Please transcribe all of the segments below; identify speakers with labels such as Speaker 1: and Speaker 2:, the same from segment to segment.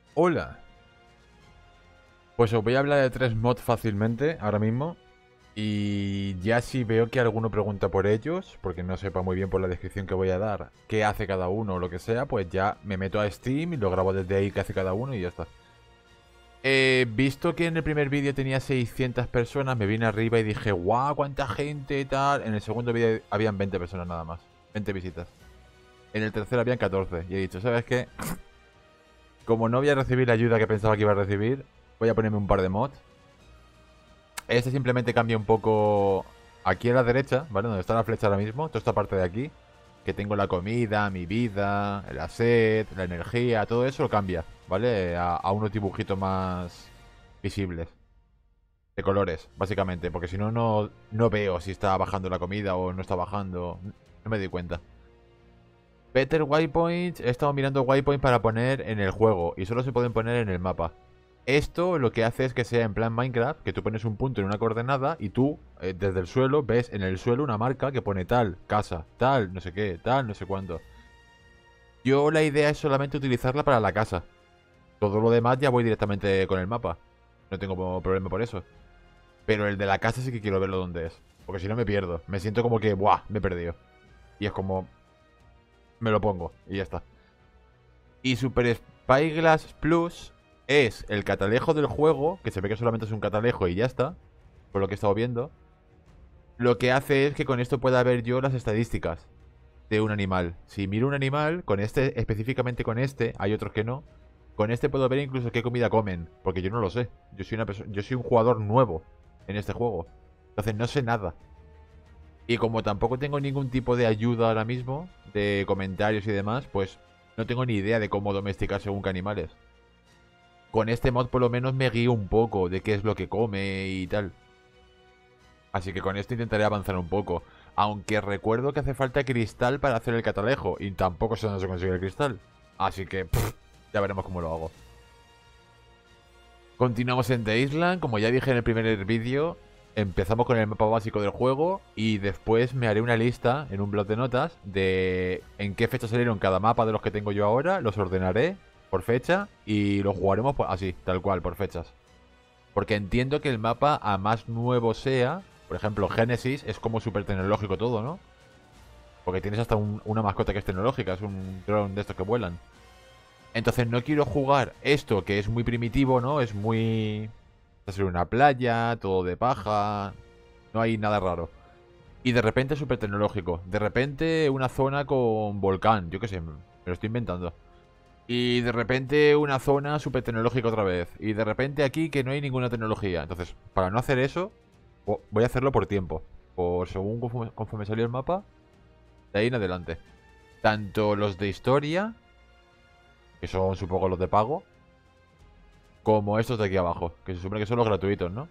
Speaker 1: Hola, pues os voy a hablar de tres mods fácilmente ahora mismo. Y ya si veo que alguno pregunta por ellos, porque no sepa muy bien por la descripción que voy a dar qué hace cada uno o lo que sea, pues ya me meto a Steam y lo grabo desde ahí qué hace cada uno y ya está. Visto que en el primer vídeo tenía 600 personas, me vine arriba y dije, guau, cuánta gente y tal. En el segundo vídeo habían 20 personas nada más, 20 visitas. En el tercero habían 14 y he dicho, ¿sabes qué? Como no voy a recibir la ayuda que pensaba que iba a recibir, voy a ponerme un par de mods. Este simplemente cambia un poco aquí a la derecha, ¿vale? Donde está la flecha ahora mismo, toda esta parte de aquí, que tengo la comida, mi vida, la sed, la energía, todo eso lo cambia, ¿vale? A unos dibujitos más visibles, de colores, básicamente, porque si no, no veo si está bajando la comida o no está bajando, no me doy cuenta. Better Waypoints, he estado mirando waypoints para poner en el juego y solo se pueden poner en el mapa. Esto lo que hace es que sea en plan Minecraft, que tú pones un punto en una coordenada y tú, desde el suelo, ves en el suelo una marca que pone tal, casa, tal, no sé qué, tal, no sé cuánto. Yo la idea es solamente utilizarla para la casa. Todo lo demás ya voy directamente con el mapa. No tengo problema por eso. Pero el de la casa sí que quiero verlo donde es. Porque si no me pierdo. Me siento como que, ¡buah! Me he perdido. Y es como, me lo pongo y ya está. Y Super Spyglass Plus es el catalejo del juego, que se ve que solamente es un catalejo y ya está, por lo que he estado viendo. Lo que hace es que con esto pueda ver yo las estadísticas de un animal. Si miro un animal, con este, específicamente con este, hay otros que no. Con este puedo ver incluso qué comida comen, porque yo no lo sé. Yo soy un jugador nuevo en este juego. Entonces no sé nada. Y como tampoco tengo ningún tipo de ayuda ahora mismo, de comentarios y demás, pues no tengo ni idea de cómo domesticar según qué animales. Con este mod por lo menos me guío un poco de qué es lo que come y tal. Así que con esto intentaré avanzar un poco. Aunque recuerdo que hace falta cristal para hacer el catalejo. Y tampoco sé dónde se consigue el cristal. Así que ya veremos cómo lo hago. Continuamos en The Island. Como ya dije en el primer vídeo, empezamos con el mapa básico del juego. Y después me haré una lista en un blog de notas de en qué fecha salieron cada mapa de los que tengo yo ahora. Los ordenaré por fecha y los jugaremos así, tal cual, por fechas. Porque entiendo que el mapa, a más nuevo sea, por ejemplo, Genesis es como súper tecnológico todo, ¿no? Porque tienes hasta una mascota que es tecnológica, es un dron de estos que vuelan. Entonces no quiero jugar esto que es muy primitivo, ¿no? Es muy... Es una playa, todo de paja, no hay nada raro. Y de repente súper tecnológico. De repente una zona con volcán, yo qué sé, me lo estoy inventando. Y de repente una zona súper tecnológica otra vez. Y de repente aquí que no hay ninguna tecnología. Entonces, para no hacer eso, voy a hacerlo por tiempo. Por según conforme salió el mapa, de ahí en adelante. Tanto los de historia, que son supongo los de pago, como estos de aquí abajo, que se supone que son los gratuitos, ¿no?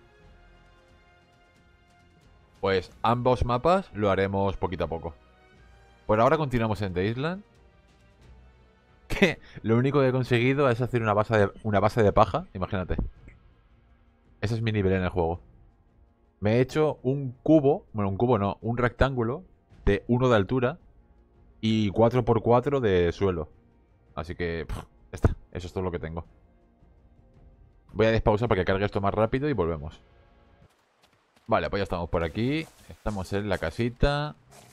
Speaker 1: Pues ambos mapas lo haremos poquito a poco. Por ahora continuamos en The Island. Que lo único que he conseguido es hacer una base de paja, imagínate. Ese es mi nivel en el juego. Me he hecho un cubo, bueno, un cubo no, un rectángulo de 1 de altura y 4 por 4 de suelo. Así que, ya está, eso es todo lo que tengo. Voy a despausar para que cargue esto más rápido y volvemos. Vale, pues ya estamos por aquí. Estamos en la casita.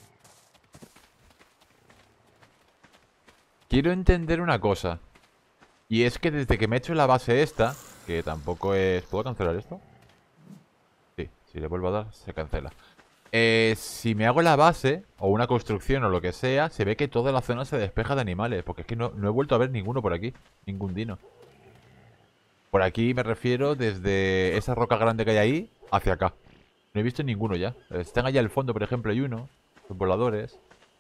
Speaker 1: Quiero entender una cosa. Y es que desde que me he hecho la base esta, que tampoco es... ¿Puedo cancelar esto? Sí, si le vuelvo a dar, se cancela. Si me hago la base, o una construcción o lo que sea, se ve que toda la zona se despeja de animales. Porque es que no he vuelto a ver ninguno por aquí. Ningún dino. Por aquí me refiero desde esa roca grande que hay ahí hacia acá. No he visto ninguno ya. Están allá al fondo, por ejemplo, hay uno. Los voladores.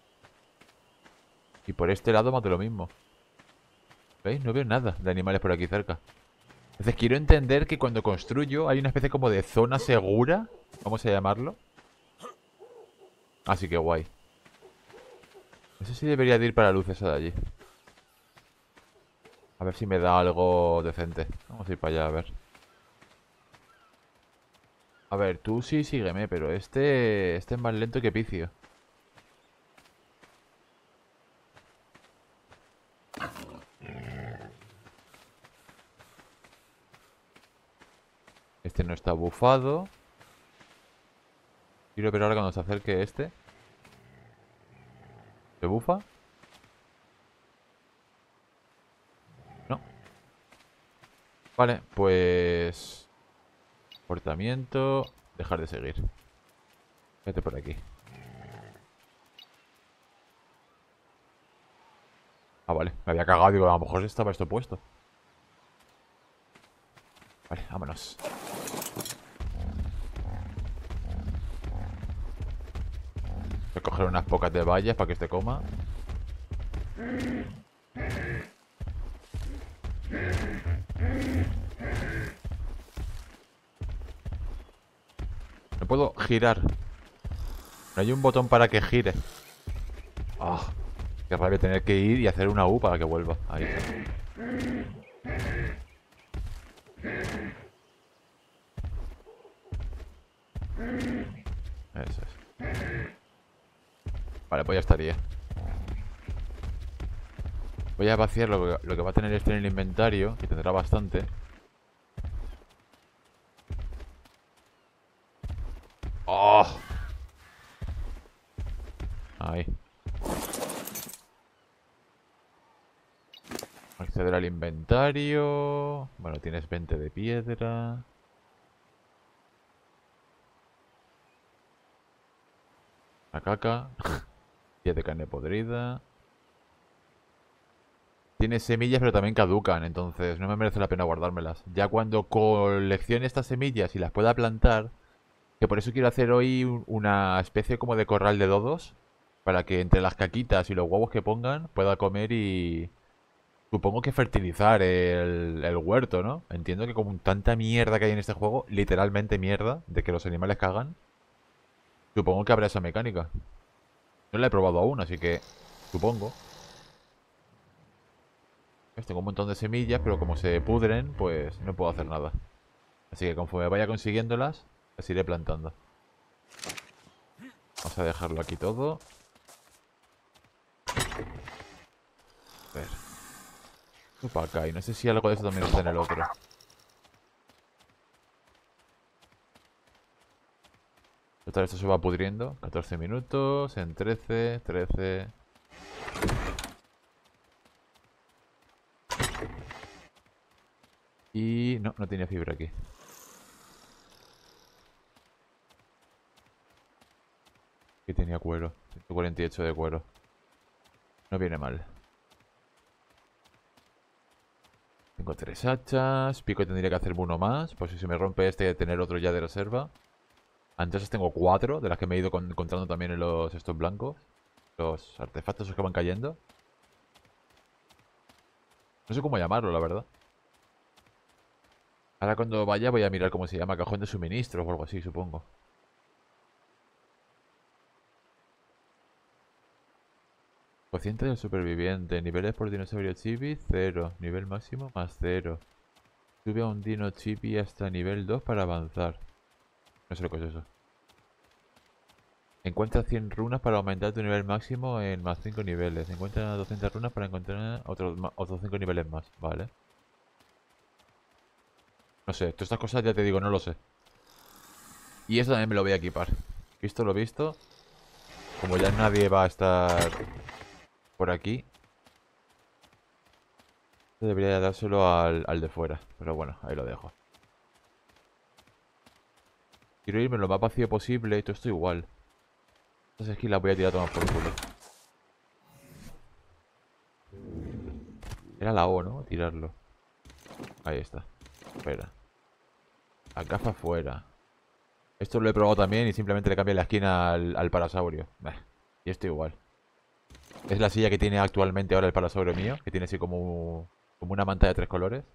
Speaker 1: Y por este lado más de lo mismo. ¿Veis? No veo nada de animales por aquí cerca. Entonces quiero entender que cuando construyo hay una especie como de zona segura. Vamos a llamarlo. Así que guay. No sé si debería de ir para la luz esa de allí. A ver si me da algo decente. Vamos a ir para allá, a ver. A ver, tú sí sígueme, pero este es más lento que Picio. Este no está bufado. Quiero ver ahora cuando se acerque este. ¿Se bufa? No. Vale, pues... Comportamiento... Dejar de seguir. Vete por aquí. Ah, vale. Me había cagado. Digo, a lo mejor estaba esto puesto. Vale, vámonos. Voy a coger unas pocas de vallas para que este coma. No puedo girar. No hay un botón para que gire. Ah, qué rabia tener que ir y hacer una U para que vuelva. Ahí está. Eso es. Vale, pues ya estaría. Voy a vaciar lo que va a tener este en el inventario, que tendrá bastante. ¡Oh! Ahí. Acceder al inventario. Bueno, tienes 20 de piedra. La caca. 10 de carne podrida. Tiene semillas, pero también caducan, entonces no me merece la pena guardármelas. Ya cuando coleccione estas semillas y las pueda plantar, que por eso quiero hacer hoy una especie como de corral de dodos, para que entre las caquitas y los huevos que pongan pueda comer y... Supongo que fertilizar el huerto, ¿no? Entiendo que como tanta mierda que hay en este juego, literalmente mierda, de que los animales cagan, supongo que habrá esa mecánica. No la he probado aún, así que supongo. Tengo un montón de semillas, pero como se pudren, pues no puedo hacer nada. Así que conforme vaya consiguiéndolas, las iré plantando. Vamos a dejarlo aquí todo. A ver. Para acá. Y no sé si algo de eso también está en el otro. Total, esto se va pudriendo. 14 minutos, en 13, 13. Y... no, no tenía fibra aquí. Aquí tenía cuero. 148 de cuero. No viene mal. Tengo 3 hachas. Pico tendría que hacerme uno más. Por si se me rompe este, tener otro ya de reserva. Antes tengo 4, de las que me he ido encontrando también en los estos blancos. Los artefactos que van cayendo. No sé cómo llamarlo, la verdad. Ahora cuando vaya voy a mirar cómo se llama. Cajón de suministros o algo así, supongo. Cociente del superviviente. Niveles por dinosaurio chibi, 0. Nivel máximo, más 0. Sube a un dino chibi hasta nivel 2 para avanzar. No sé lo que es eso. Encuentra 100 runas para aumentar tu nivel máximo en más 5 niveles. Encuentra 200 runas para encontrar otros 5 niveles más. Vale. No sé, todas estas cosas ya te digo, no lo sé. Y esto también me lo voy a equipar. Visto lo visto. Como ya nadie va a estar por aquí, debería dárselo al de fuera. Pero bueno, ahí lo dejo. Quiero irme lo más vacío posible y todo esto igual. Estas skills las voy a tirar todas por culo. Era la O, ¿no? Tirarlo. Ahí está. Espera. La gafa fuera. Esto lo he probado también y simplemente le cambié la esquina al parasaurio. Y esto igual. Es la silla que tiene actualmente ahora el parasaurio mío. Que tiene así como una manta de 3 colores.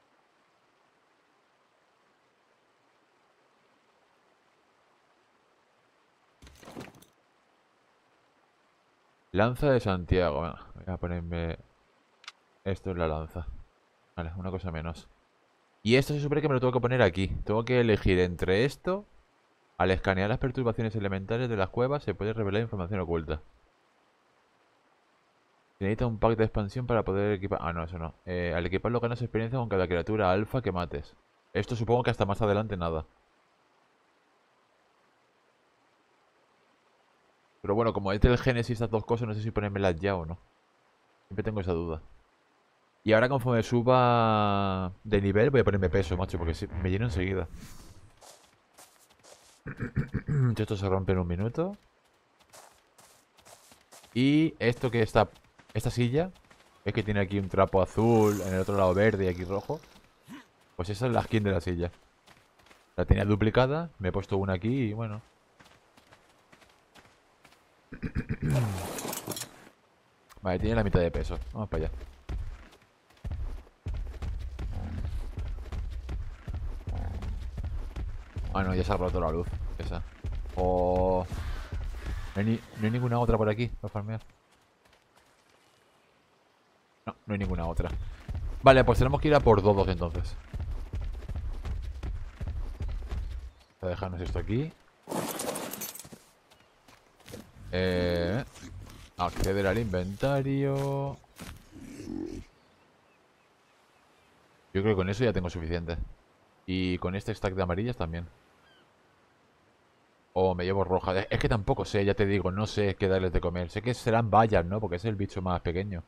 Speaker 1: Lanza de Santiago. Bueno, voy a ponerme... Esto es la lanza. Vale, una cosa menos. Y esto se supone que me lo tengo que poner aquí. Tengo que elegir entre esto. Al escanear las perturbaciones elementales de las cuevas se puede revelar información oculta. Se necesita un pack de expansión para poder equipar... Ah, no, eso no. Al equiparlo ganas experiencia con cada criatura alfa que mates. Esto supongo que hasta más adelante nada. Pero bueno, como es del Génesis estas dos cosas, no sé si ponérmelas ya o no. Siempre tengo esa duda. Y ahora conforme suba de nivel voy a ponerme peso, macho, porque me lleno enseguida. Esto se rompe en un minuto. Y esto que está... Esta silla, es que tiene aquí un trapo azul, en el otro lado verde y aquí rojo. Pues esa es la skin de la silla. La tenía duplicada, me he puesto una aquí y bueno. Vale, tiene la mitad de peso. Vamos para allá. Ah, no, ya se ha roto la luz. Esa. Oh. No hay ninguna otra por aquí para farmear. No, no hay ninguna otra. Vale, pues tenemos que ir a por Dodos entonces. Voy a dejarnos esto aquí. Acceder al inventario. Yo creo que con eso ya tengo suficiente. Y con este stack de amarillas también. O me llevo roja. Es que tampoco sé, ya te digo, no sé qué darles de comer. Sé que serán bayas, ¿no? Porque es el bicho más pequeño.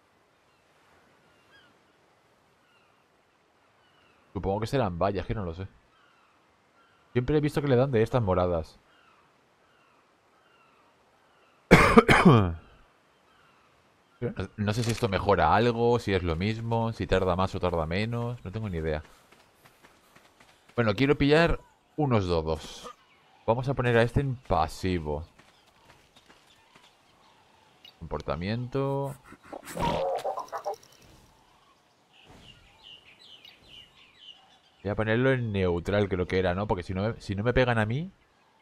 Speaker 1: Supongo que serán bayas, que no lo sé. Siempre he visto que le dan de estas moradas. No sé si esto mejora algo, si es lo mismo, si tarda más o tarda menos. No tengo ni idea. Bueno, quiero pillar unos Dodos. Vamos a poner a este en pasivo. Comportamiento. Voy a ponerlo en neutral, creo que era, ¿no? Porque si no me pegan a mí...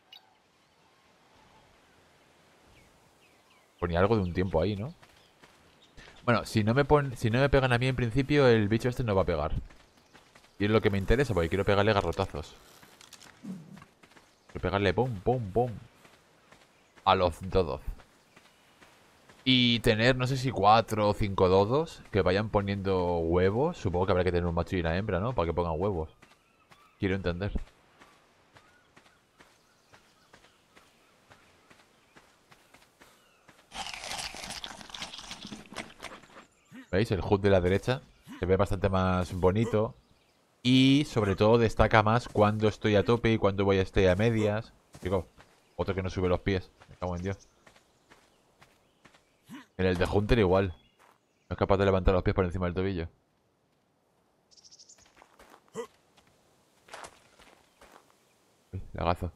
Speaker 1: Ponía algo de un tiempo ahí, ¿no? Bueno, si no me pegan a mí en principio, el bicho este no va a pegar. Y es lo que me interesa, porque quiero pegarle garrotazos. Quiero pegarle pum, pum, pum. A los Dodos. Y tener, no sé si 4 o 5 Dodos que vayan poniendo huevos. Supongo que habrá que tener un macho y una hembra, ¿no? Para que pongan huevos. Quiero entender. ¿Veis? El HUD de la derecha se ve bastante más bonito. Y sobre todo destaca más cuando estoy a tope y cuando voy a estar a medias. Digo, otro que no sube los pies. Me cago en Dios. En el de Hunter igual. No es capaz de levantar los pies por encima del tobillo. Uy, lagazo.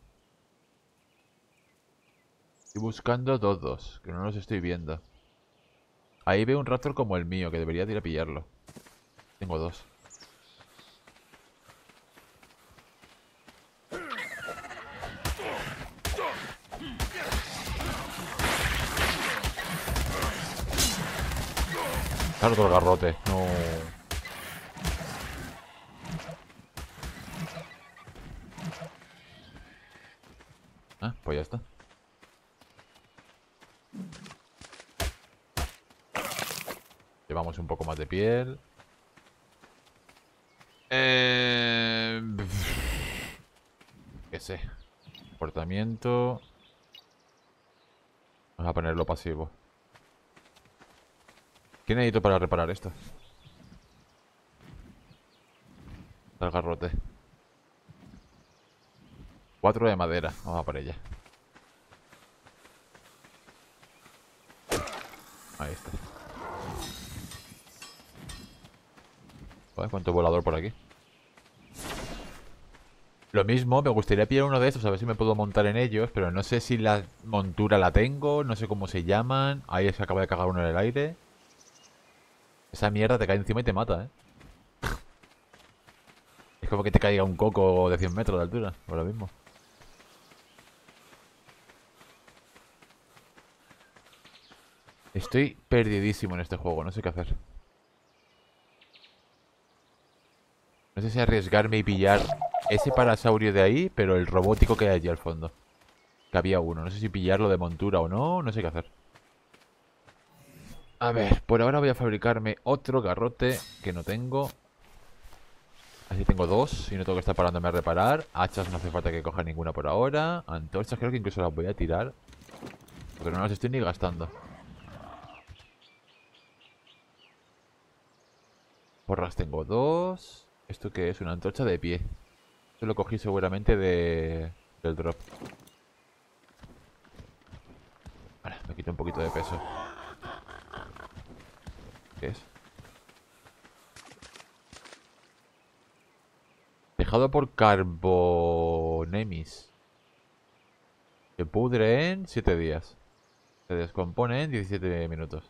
Speaker 1: Estoy buscando Dodos, que no los estoy viendo. Ahí veo un Raptor como el mío, que debería de ir a pillarlo. Tengo dos. Claro, otro garrote. No. Ah, pues ya está. Llevamos un poco más de piel. Qué sé. Comportamiento. Vamos a ponerlo pasivo. ¿Qué necesito para reparar esto? El garrote. 4 de madera. Vamos a por ella. Ahí está. Joder, cuánto volador por aquí. Lo mismo, me gustaría pillar uno de estos, a ver si me puedo montar en ellos, pero no sé si la montura la tengo, no sé cómo se llaman. Ahí se acaba de cagar uno en el aire. Esa mierda te cae encima y te mata, ¿eh? Es como que te caiga un coco de 100 metros de altura, o lo mismo. Estoy perdidísimo en este juego, no sé qué hacer. No sé si arriesgarme y pillar ese parasaurio de ahí, pero el robótico que hay allí al fondo. Que había uno, no sé si pillarlo de montura o no, no sé qué hacer. A ver, por ahora voy a fabricarme otro garrote que no tengo. Así tengo dos y no tengo que estar parándome a reparar. Hachas no hace falta que coja ninguna por ahora. Antorchas creo que incluso las voy a tirar, porque no las estoy ni gastando. Porras tengo dos. ¿Esto qué es? Una antorcha de pie. Esto lo cogí seguramente del drop. Vale, me quito un poquito de peso. ¿Qué es? Dejado por Carbonemis. Se pudre en 7 días. Se descompone en 17 minutos.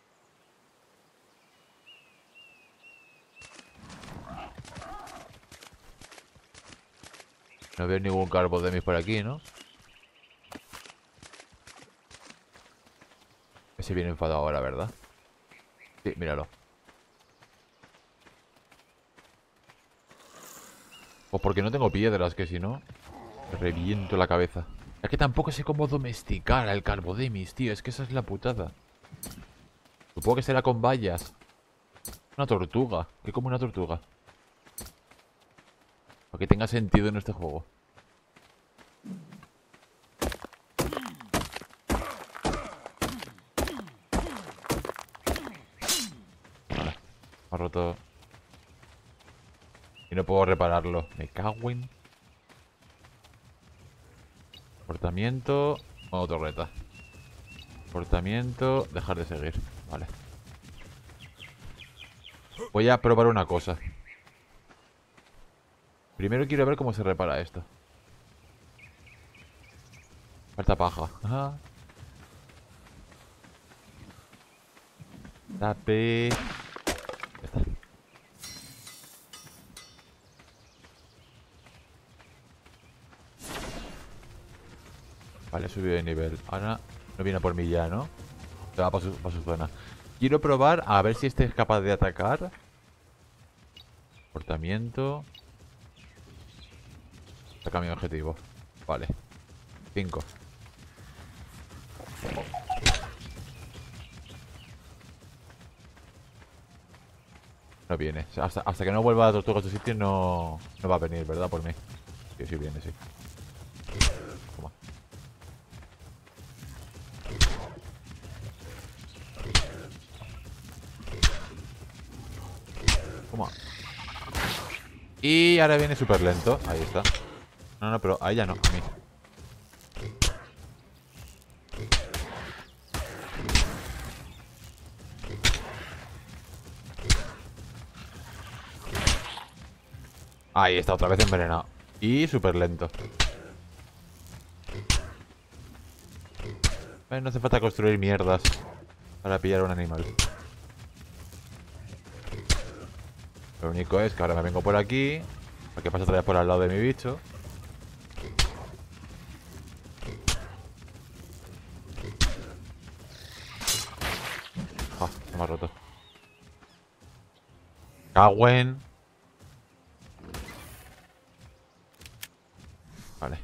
Speaker 1: No veo ningún Carbonemis por aquí, ¿no? Ese viene enfadado ahora, ¿verdad? Sí, míralo. Pues porque no tengo piedras, que si no, me reviento la cabeza. Es que tampoco sé cómo domesticar al Carbodemis, tío. Es que esa es la putada. Supongo que será con vallas. Una tortuga. ¿Qué como una tortuga? Para que tenga sentido en este juego. Vale, me ha roto. Y no puedo repararlo. Me cago en... Portamiento. Modo torreta. Portamiento. Dejar de seguir. Vale. Voy a probar una cosa. Primero quiero ver cómo se repara esto. Falta paja. Ajá. Tape. Ya está. Vale, subido de nivel. Ahora no viene a por mí ya, ¿no? Se va para su zona. Quiero probar a ver si este es capaz de atacar. Portamiento. Saca mi objetivo. Vale. 5. No viene. Hasta que no vuelva la tortuga a su sitio no va a venir, ¿verdad? Por mí. Sí, sí viene, sí. Toma. Toma. Y ahora viene súper lento. Ahí está. No, no, pero a ella no, a mí. Ahí está, otra vez envenenado. Y súper lento. No hace falta construir mierdas para pillar a un animal. Lo único es que ahora me vengo por aquí, para que pase otra vez por al lado de mi bicho. Ah, se me ha roto. Cagüen. Vale.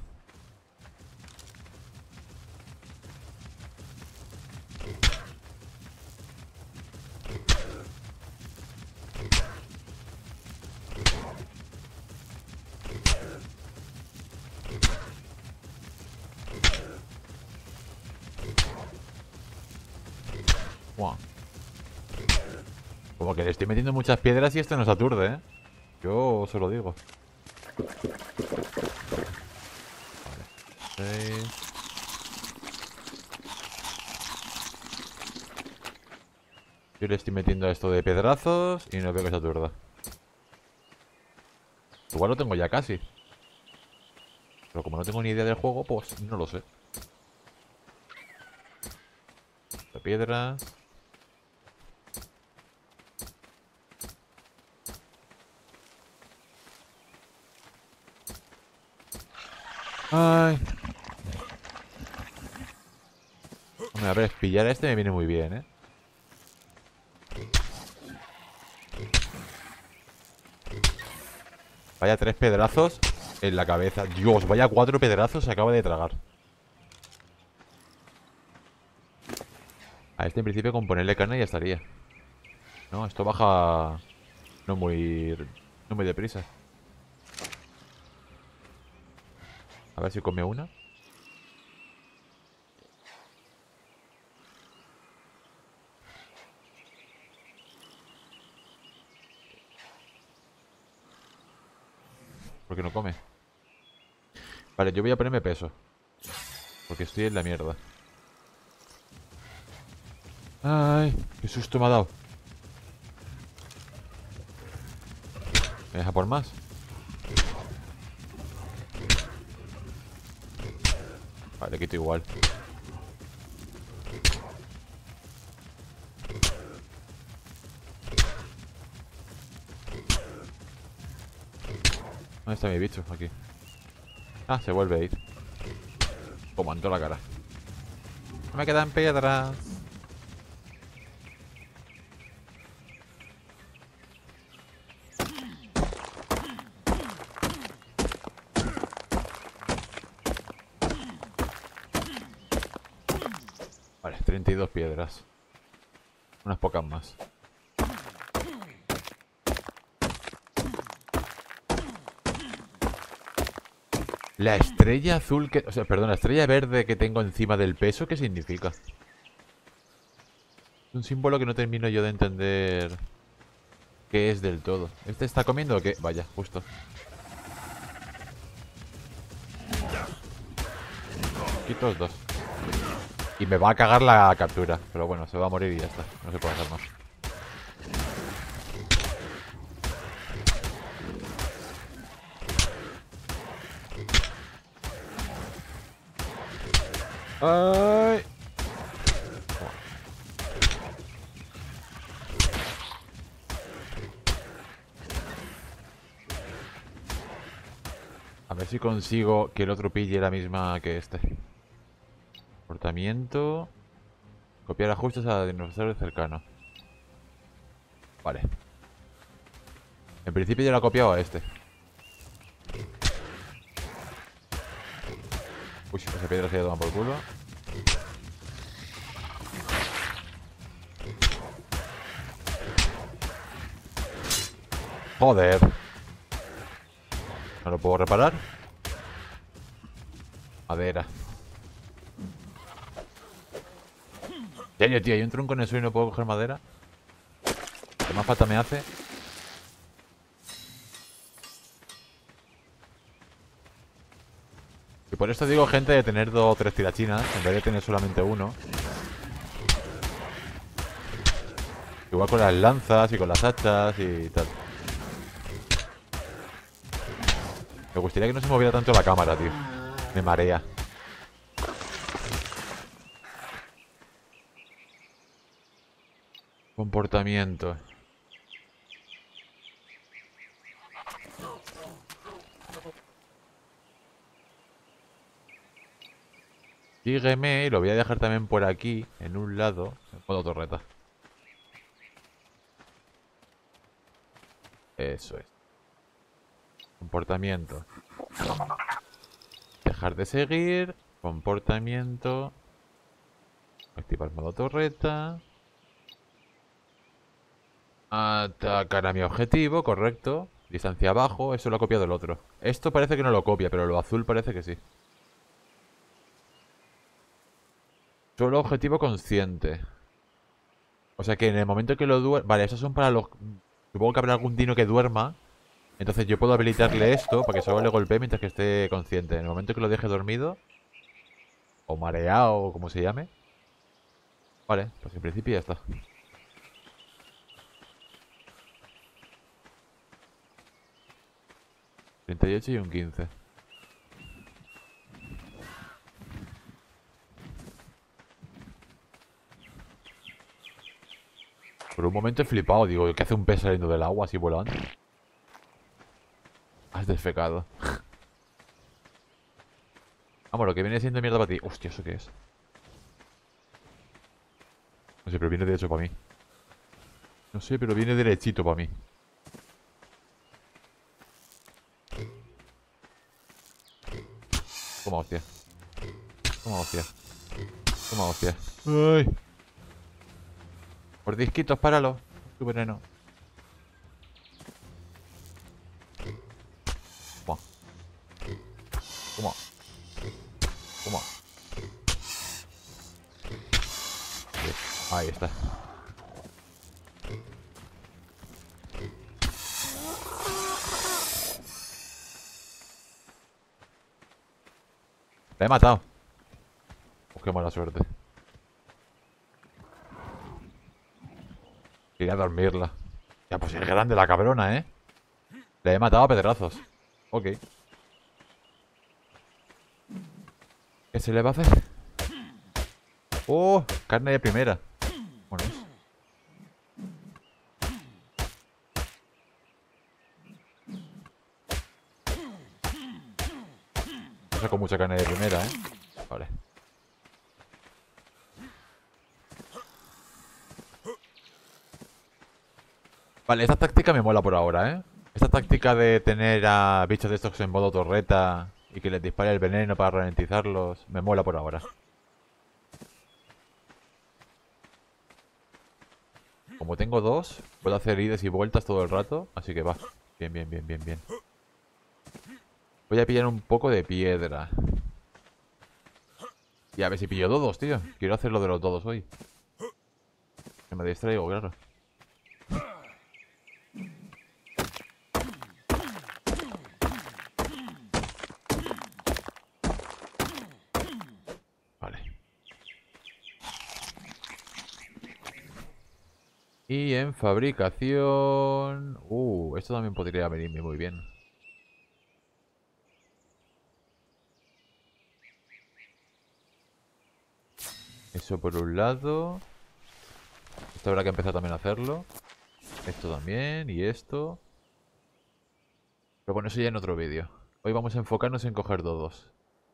Speaker 1: Buah. Como que le estoy metiendo muchas piedras y esto nos aturde, ¿eh? Yo os lo digo. Vale. 6. Yo le estoy metiendo esto de pedrazos y no veo que se aturda. Igual lo tengo ya casi. Pero como no tengo ni idea del juego, pues no lo sé. De piedras. Ay. Hombre, a ver, pillar a este me viene muy bien, ¿eh? Vaya 3 pedrazos en la cabeza. Dios, vaya 4 pedrazos se acaba de tragar. A este en principio con ponerle carne ya estaría. No, esto baja no muy deprisa. A ver si come una. ¿Por qué no come? Vale, yo voy a ponerme peso. Porque estoy en la mierda. Ay, qué susto me ha dado. ¿Me deja por más? Vale, quito igual. ¿Dónde está mi bicho? Aquí. Ah, se vuelve a ir. Como en toda la cara. Me quedan piedras. Vale, 32 piedras. Unas pocas más. La estrella azul que... O sea, perdón, la estrella verde que tengo encima del peso, ¿qué significa? Es un símbolo que no termino yo de entender qué es del todo. ¿Este está comiendo o qué? Vaya, justo. Quito los dos. Y me va a cagar la captura. Pero bueno, se va a morir y ya está. No se puede hacer más. ¡Ay! A ver si consigo que el otro pille la misma que este. Comportamiento. Copiar ajustes a dinosaurio cercano. Vale. En principio ya lo he copiado a este. Uy, esa piedra se ha tomado por culo. Joder. ¿No lo puedo reparar? Madera. ¿En serio, tío? Hay un tronco en el suelo y no puedo coger madera. ¿Qué más falta me hace? Y por esto digo, gente, de tener 2 o 3 tirachinas en vez de tener solamente uno. Igual con las lanzas y con las hachas y tal. Me gustaría que no se moviera tanto la cámara, tío. Me marea. Comportamiento. Sígueme y lo voy a dejar también por aquí, en un lado. Modo torreta. Eso es. Comportamiento. Dejar de seguir. Comportamiento. Activar modo torreta. Atacar a mi objetivo, correcto. Distancia abajo, eso lo ha copiado el otro. Esto parece que no lo copia, pero lo azul parece que sí. Solo objetivo consciente. O sea que en el momento que lo duerma... Vale, esos son para los... Supongo que habrá algún dino que duerma. Entonces yo puedo habilitarle esto para que solo le golpee mientras que esté consciente. En el momento que lo deje dormido, o mareado, o como se llame. Vale, pues en principio ya está. 38 y un 15. Por un momento he flipado, digo, ¿qué hace un pez saliendo del agua así volando? Has desfecado. Vamos, lo que viene siendo mierda para ti. Hostia, ¿eso qué es? No sé, pero viene derecho para mí. No sé, pero viene derechito para mí. Toma hostia. Toma hostia. Toma hostia. ¡Ay! Por disquitos, páralo. Tu veneno. Toma. Toma. Ahí está. La he matado. Oh, qué mala suerte. Quería dormirla. Ya, pues es grande la cabrona, ¿eh? Le he matado a pedrazos. Ok. ¿Qué se le va a hacer? ¡Oh! Carne de primera. Bueno. No saco mucha carne de primera, ¿eh? Vale. Vale, esta táctica me mola por ahora, ¿eh? Esta táctica de tener a bichos de estos en modo torreta y que les dispare el veneno para ralentizarlos, me mola por ahora. Como tengo dos, puedo hacer idas y vueltas todo el rato, así que va. Bien, bien, bien, bien, bien. Voy a pillar un poco de piedra. Y a ver si pillo dodos, tío. Quiero hacer lo de los dodos hoy. Que me distraigo, claro. Vale. Y en fabricación... esto también podría venirme muy bien. Eso por un lado. Esto habrá que empezar también a hacerlo. Esto también, y esto. Pero bueno, eso ya en otro vídeo. Hoy vamos a enfocarnos en coger dodos.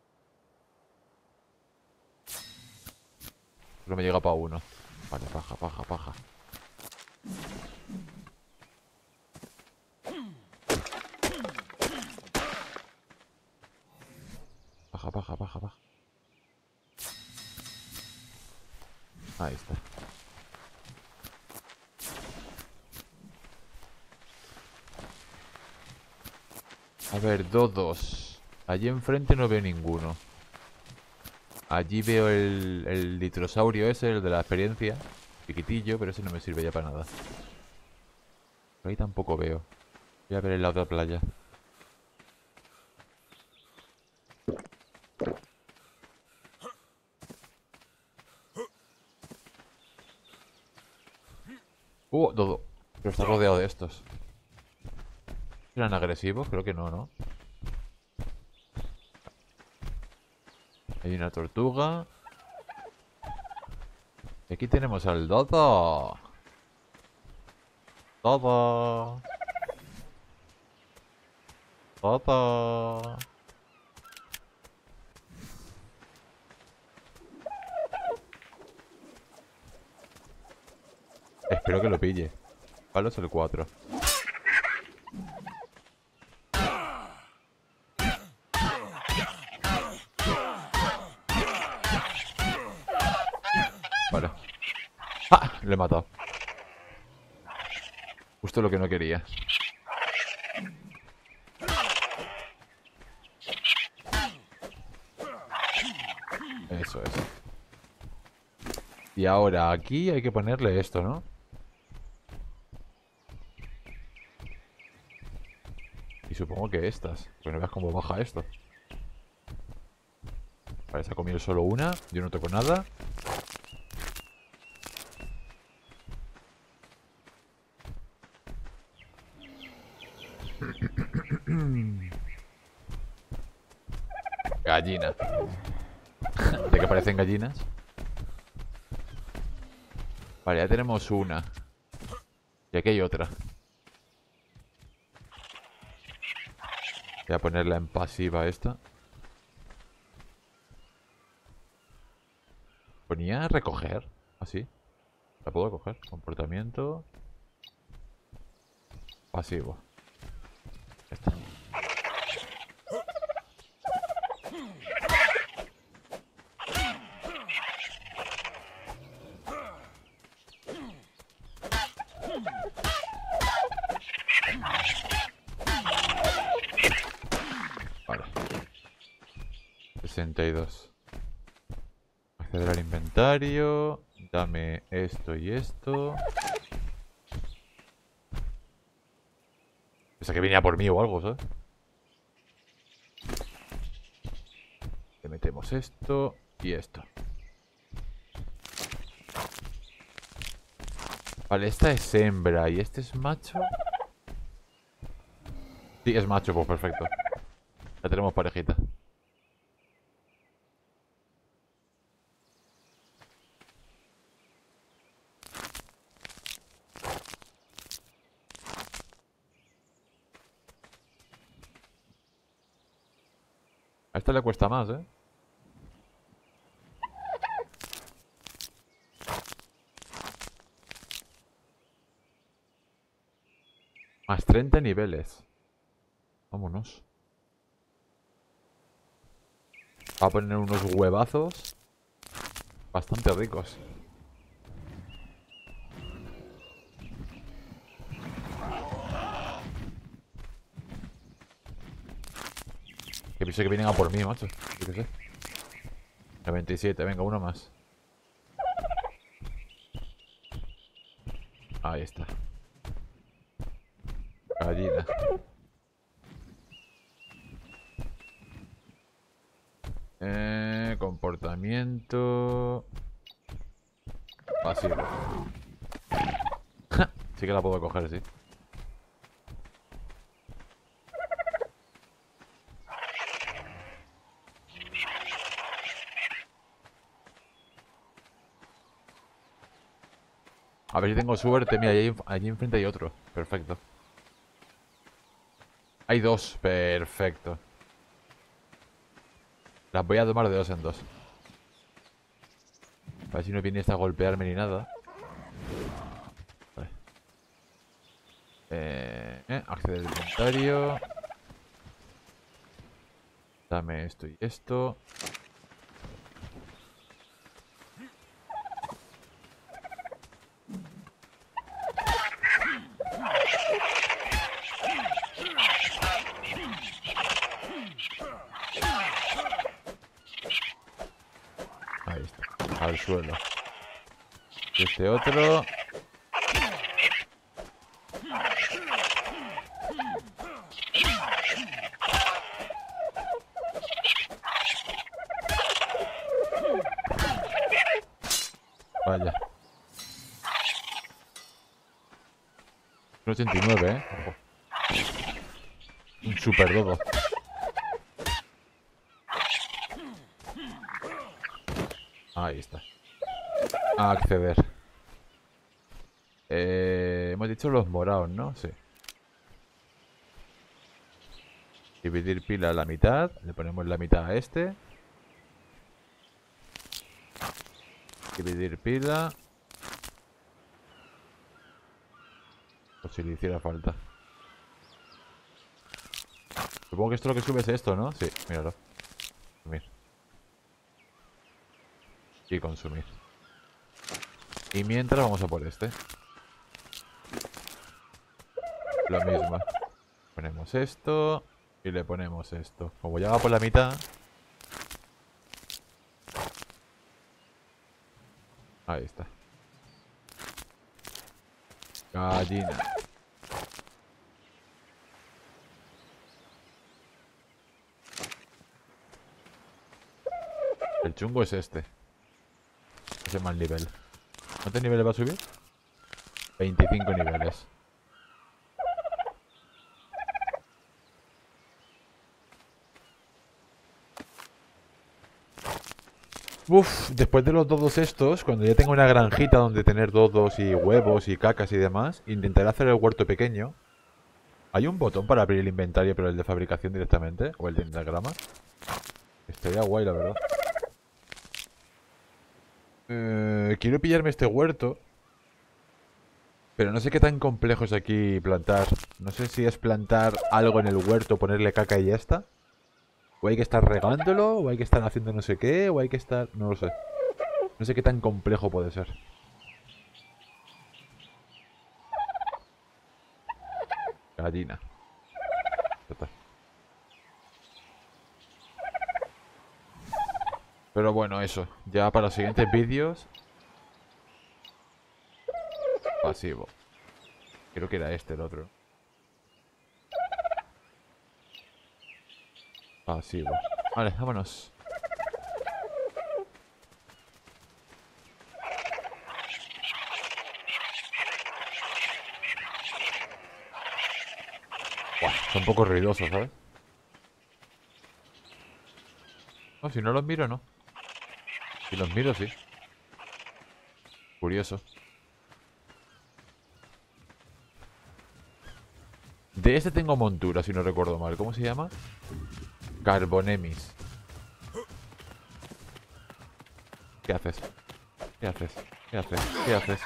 Speaker 1: Solo me llega para uno. Vale, paja, paja, paja. Paja, paja, paja, paja. Ahí está. A ver, dodos. Allí enfrente no veo ninguno. Allí veo el litrosaurio ese, el de la experiencia. Piquitillo, pero ese no me sirve ya para nada. Pero ahí tampoco veo. Voy a ver el lado de la playa. Dodo. Pero está rodeado de estos. ¿Eran agresivos? Creo que no, ¿no? Hay una tortuga. Y aquí tenemos al dodo. Dodo. Dodo. Espero que lo pille. Palo es el 4. Vale. ¡Ah! Lo he matado. Justo lo que no quería. Eso es. Y ahora aquí hay que ponerle esto, ¿no? Y supongo que estas. Pues no veas cómo baja esto. Vale, se ha comido solo una. Yo no toco nada. Gallina. ¿De qué parecen gallinas? Vale, ya tenemos una. Y aquí hay otra. Voy a ponerla en pasiva esta. Ponía recoger. Así. La puedo coger. Comportamiento. Pasivo. Ya está. Vale. 62. Acceder al inventario. Dame esto y esto. Pensaba que venía por mí o algo, ¿sabes? Le metemos esto y esto. Vale, esta es hembra y este es macho. Sí, es macho, pues perfecto. Ya tenemos parejita. A esta le cuesta más, ¿eh? Más 30 niveles. Vámonos. Va a poner unos huevazos bastante ricos. Que pienso que vienen a por mí, macho. Yo qué sé. 97, venga, uno más. Ahí está. Gallina. Comportamiento pasivo. Sí que la puedo coger, sí. A ver si tengo suerte. Mira, allí enfrente hay otro. Perfecto. Hay dos. Perfecto. Las voy a tomar de dos en dos. A ver si no viene esta a golpearme ni nada. Vale. Acceder al inventario. Dame esto y esto. Ahí está. Al suelo. Y este otro. Vaya. 89, Ojo. Un super dodo. Ahí está. A acceder. Hemos dicho los morados, ¿no? Sí. Dividir pila a la mitad. Le ponemos la mitad a este. Dividir pila. Por si le hiciera falta. Supongo que esto lo que sube es esto, ¿no? Sí, míralo. Consumir. Y consumir. Y mientras vamos a por este. Lo mismo. Ponemos esto. Y le ponemos esto. Como ya va por la mitad. Ahí está. Gallina. El chungo es este. Ese mal nivel. ¿Cuántos niveles va a subir? 25 niveles. Uf, después de los dodos estos, cuando ya tengo una granjita donde tener dodos y huevos y cacas y demás, intentaré hacer el huerto pequeño. ¿Hay un botón para abrir el inventario, pero el de fabricación directamente? ¿O el de diagrama? Estaría guay, la verdad. Quiero pillarme este huerto. Pero no sé qué tan complejo es aquí plantar. No sé si es plantar algo en el huerto, ponerle caca y ya está. O hay que estar regándolo, o hay que estar haciendo no sé qué, o hay que estar... No lo sé. No sé qué tan complejo puede ser. Gallina. Total. Pero bueno, eso. Ya para los siguientes vídeos Pasivo. Creo que era este el otro. Pasivo. Vale, vámonos. Buah, son un poco ruidosos, ¿sabes? No, si no los miro, no. Si los miro, sí. Curioso. De este tengo montura, si no recuerdo mal. ¿Cómo se llama? Carbonemis. ¿Qué haces? ¿Qué haces? ¿Qué haces? ¿Qué haces?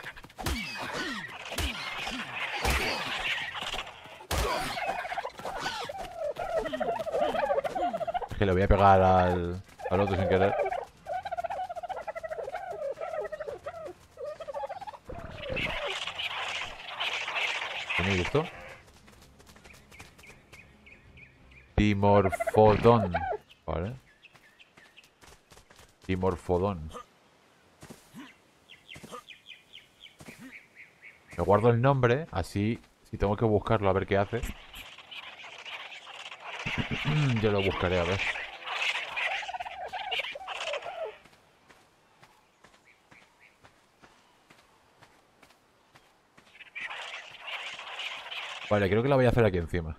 Speaker 1: Es que le voy a pegar al otro sin querer. ¿Tenéis esto? Dimorfodón. Vale. Dimorfodón. Me guardo el nombre, así si tengo que buscarlo a ver qué hace. Yo lo buscaré a ver. Vale, creo que la voy a hacer aquí encima.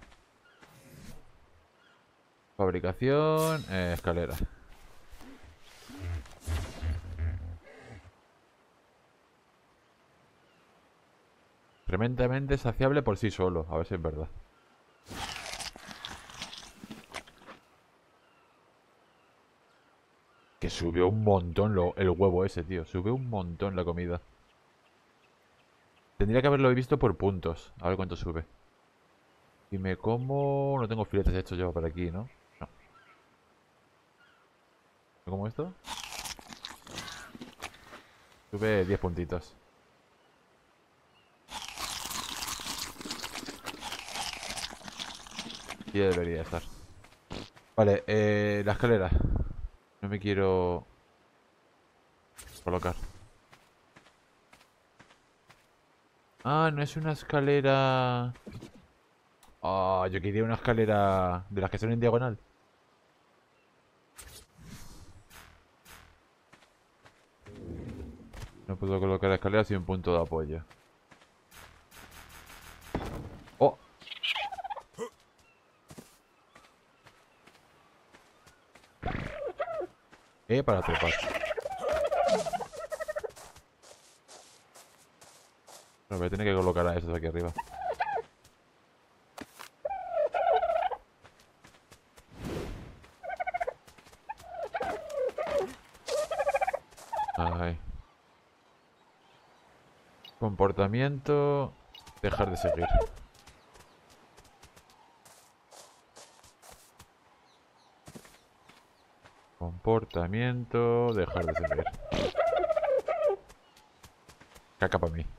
Speaker 1: Fabricación, escalera. Tremendamente saciable por sí solo. A ver si es verdad. Que subió un montón el huevo ese, tío. Subió un montón la comida. Tendría que haberlo visto por puntos. A ver cuánto sube. Y me como... No tengo filetes hechos yo por aquí, ¿no? No. ¿Me como esto? Sube 10 puntitos. Y ya debería estar. Vale, la escalera. No me quiero colocar. Ah, no es una escalera... Ah, yo quería una escalera de las que son en diagonal. No puedo colocar la escalera sin un punto de apoyo. ¡Oh! Para trepar. No, voy a tener que colocar a esos aquí arriba. Ay. Comportamiento... Dejar de seguir. Comportamiento... Dejar de seguir. Caca para mí.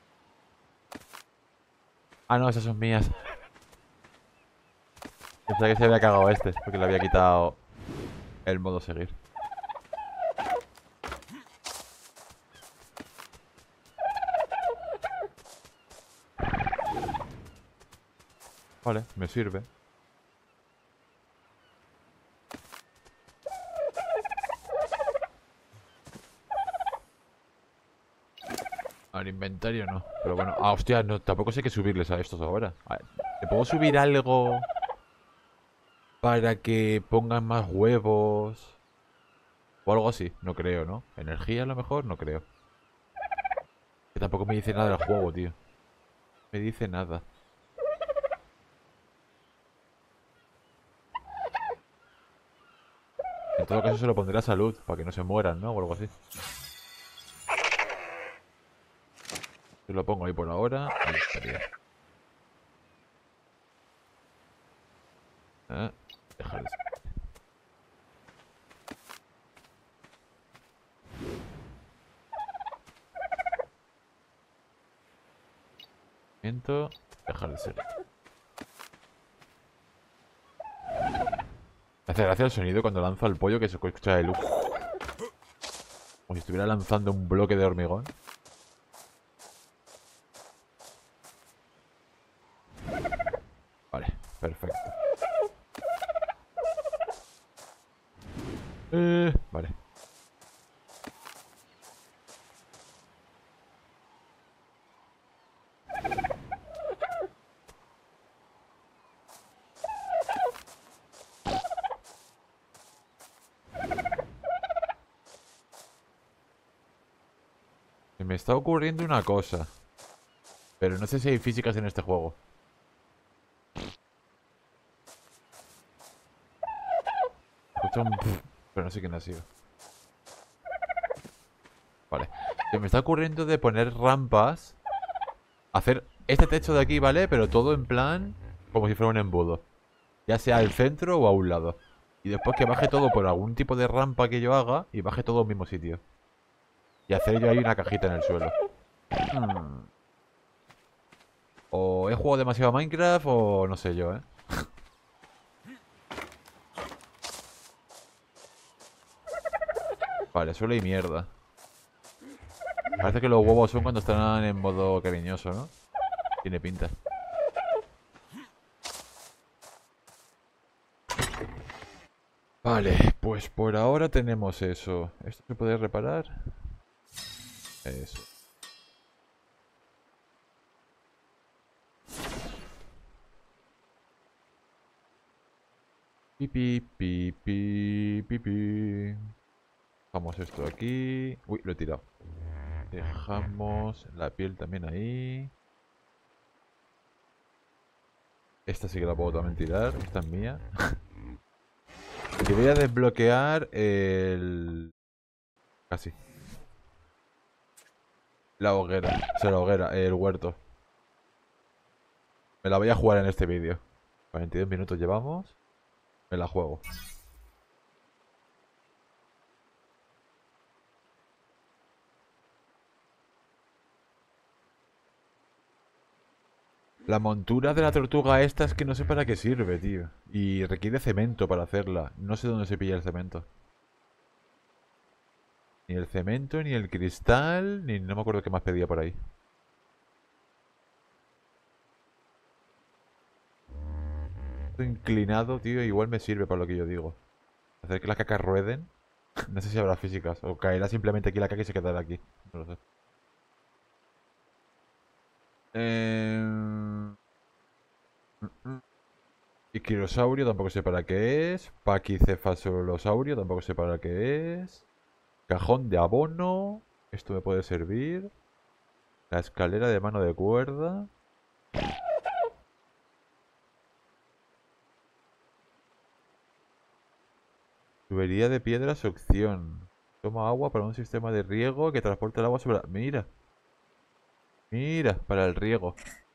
Speaker 1: Ah, no, esas son mías. Pensaba que se había cagado este, porque le había quitado el modo seguir. Vale, me sirve. Al inventario no. Pero bueno. Ah, hostia, no, tampoco sé qué subirles a estos ahora. A ver, ¿le puedo subir algo para que pongan más huevos? O algo así. No creo, ¿no? Energía a lo mejor, no creo. Que tampoco me dice nada del juego, tío. Me dice nada. En todo caso se lo pondré a salud, para que no se mueran, ¿no? O algo así. Yo lo pongo ahí por ahora. Ahí estaría. Dejar de... Dejar de ser. Me hace gracia el sonido cuando lanzo al pollo, que se escucha el... Como si estuviera lanzando un bloque de hormigón. Perfecto. Vale. Se me está ocurriendo una cosa, pero no sé si hay físicas en este juego. Escucho un pero no sé quién ha sido. Vale. Se me está ocurriendo de poner rampas. Hacer este techo de aquí, ¿vale? Pero todo en plan como si fuera un embudo. Ya sea al centro o a un lado. Y después que baje todo por algún tipo de rampa que yo haga y baje todo al mismo sitio. Y hacer yo ahí una cajita en el suelo. O he jugado demasiado a Minecraft o no sé yo, ¿eh? Vale, suelo y mierda. Parece que los huevos son cuando están en modo cariñoso, ¿no? Tiene pinta. Vale, pues por ahora tenemos eso. ¿Esto se puede reparar? Eso. Pipi, pipi, pipi. Dejamos esto aquí. Uy, lo he tirado. Dejamos la piel también ahí. Esta sí que la puedo también tirar. Esta es mía. Y voy a desbloquear el... Casi. La hoguera. O sea, la hoguera. El huerto. Me la voy a jugar en este vídeo. 42 minutos llevamos. Me la juego. La montura de la tortuga esta es que no sé para qué sirve, tío. Y requiere cemento para hacerla. No sé dónde se pilla el cemento. Ni el cemento, ni el cristal, ni no me acuerdo qué más pedía por ahí. Esto inclinado, tío, igual me sirve para lo que yo digo. Hacer que las cacas rueden. No sé si habrá físicas. O caerá simplemente aquí la caca y se quedará aquí. No lo sé. Eh... Iquirosaurio tampoco sé para qué es. Paquicefalosaurio tampoco sé para qué es. Cajón de abono. Esto me puede servir. La escalera de mano de cuerda. Tubería de piedra succión. Toma agua para un sistema de riego que transporta el agua sobre la... Mira. Mira, para el riego.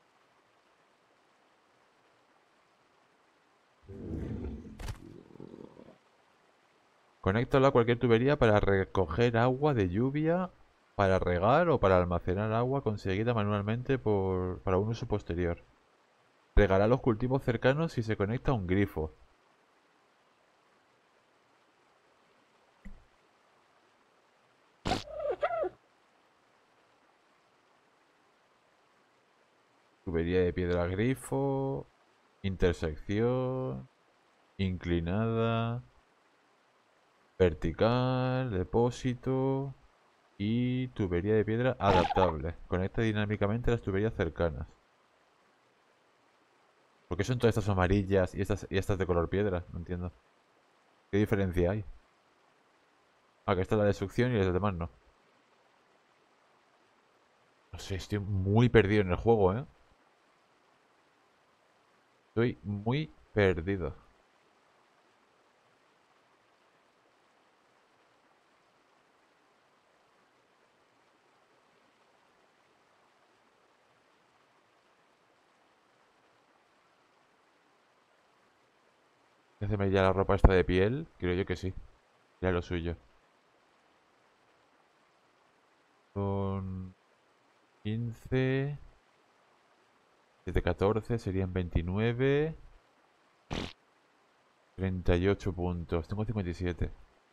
Speaker 1: Conéctalo a cualquier tubería para recoger agua de lluvia, para regar o para almacenar agua conseguida manualmente para un uso posterior. Regará los cultivos cercanos si se conecta a un grifo. Tubería de piedra grifo. Intersección. Inclinada. Vertical. Depósito. Y tubería de piedra adaptable. Conecta dinámicamente las tuberías cercanas. ¿Por qué son todas estas amarillas y estas de color piedra? No entiendo. ¿Qué diferencia hay? Ah, que esta es la de succión y las demás no. No sé, estoy muy perdido en el juego, ¿eh? Estoy muy perdido. Déjame ya la ropa esta de piel. Creo yo que sí. Ya lo suyo. Son 15. 7, 14. Serían 29. 38 puntos. Tengo 57.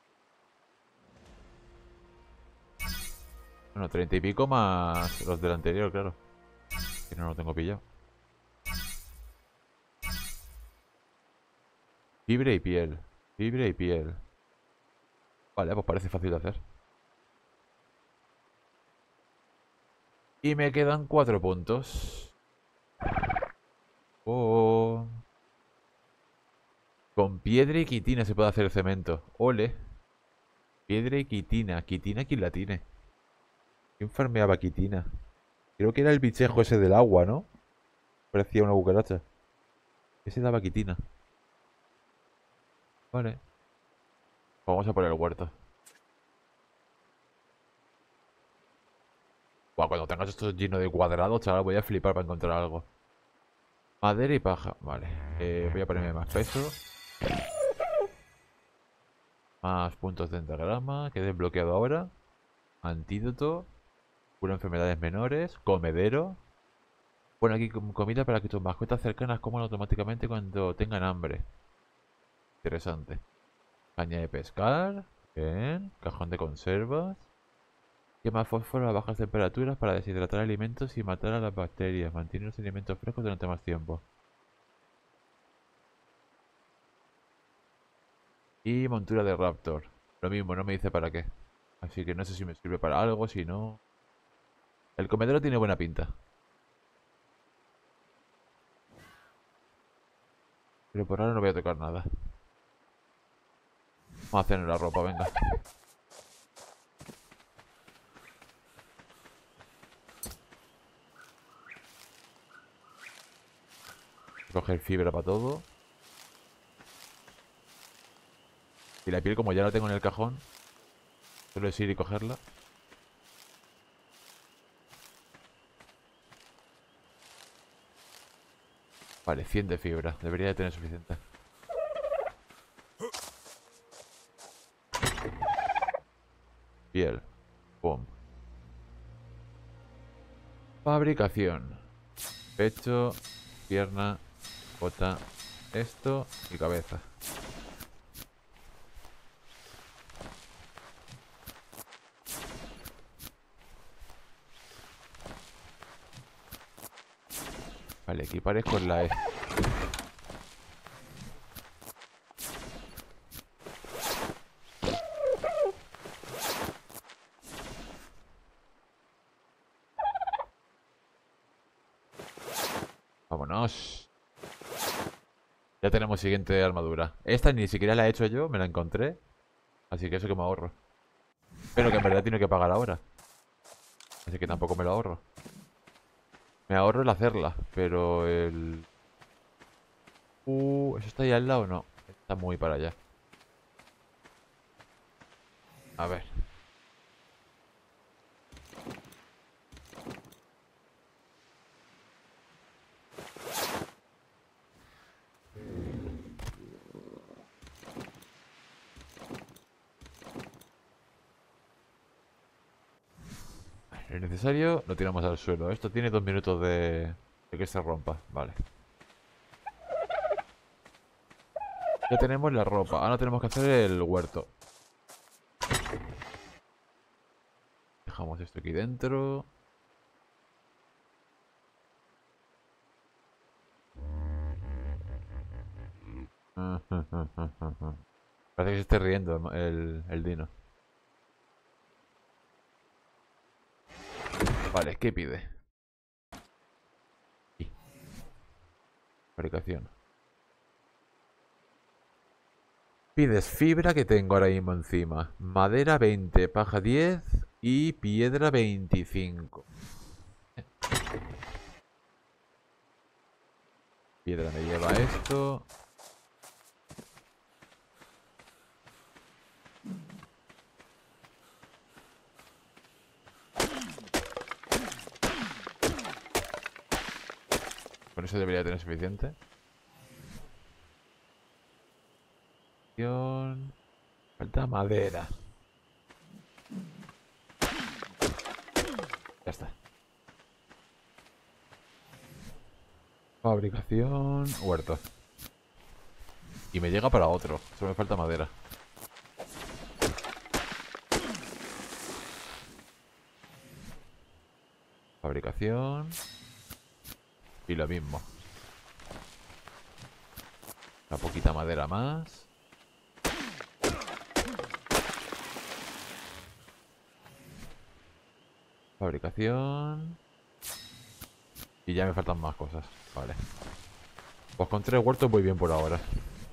Speaker 1: Bueno, 30 y pico más los del anterior, claro. Que no lo tengo pillado. Fibra y piel. Fibra y piel. Vale, pues parece fácil de hacer. Y me quedan 4 puntos. Oh. Con piedra y quitina se puede hacer cemento. Ole. Piedra y quitina. ¿Quitina quién la tiene? ¿Quién farmeaba quitina? Creo que era el bichejo ese del agua, ¿no? Parecía una cucaracha. Ese daba quitina. Vale. Vamos a por el huerto. Buah, cuando tengas esto lleno de cuadrados, chaval, voy a flipar para encontrar algo. Madera y paja. Vale. Voy a ponerme más peso. Más puntos de entagrama. Que he desbloqueado ahora. Antídoto. Cura enfermedades menores. Comedero. Bueno, aquí comida para que tus mascotas cercanas coman automáticamente cuando tengan hambre. Interesante. Caña de pescar. Bien. Cajón de conservas. Quema fósforo a bajas temperaturas para deshidratar alimentos y matar a las bacterias. Mantiene los alimentos frescos durante más tiempo. Y montura de Raptor. Lo mismo, no me dice para qué. Así que no sé si me sirve para algo, si no... El comedero tiene buena pinta. Pero por ahora no voy a tocar nada. Vamos a hacer la ropa, venga. Coger fibra para todo. Y la piel, como ya la tengo en el cajón, solo es ir y cogerla. Vale, 100 de fibra. Debería de tener suficiente. Piel. Pum. Fabricación. Pecho, pierna, bota, esto y cabeza. Vale, equipares con la E. Vámonos. Ya tenemos siguiente armadura. Esta ni siquiera la he hecho yo, me la encontré. Así que eso que me ahorro. Pero que en verdad tiene que pagar ahora. Así que tampoco me lo ahorro. Me ahorro el hacerla, pero el... ¿eso está ahí al lado? No, está muy para allá. A ver. Lo necesario lo tiramos al suelo. Esto tiene 2 minutos de que se rompa. Vale. Ya tenemos la ropa. Ahora tenemos que hacer el huerto. Dejamos esto aquí dentro. Parece que se esté riendo el Dino. Vale, ¿qué pide? Sí. Fabricación. Pides fibra que tengo ahora mismo encima. Madera 20, paja 10 y piedra 25. Piedra me lleva esto. Con eso debería tener suficiente. Falta madera. Ya está. Fabricación. Huerto. Y me llega para otro. Solo me falta madera. Fabricación. Y lo mismo. Una poquita madera más. Fabricación. Y ya me faltan más cosas. Vale. Pues con 3 huertos voy bien por ahora.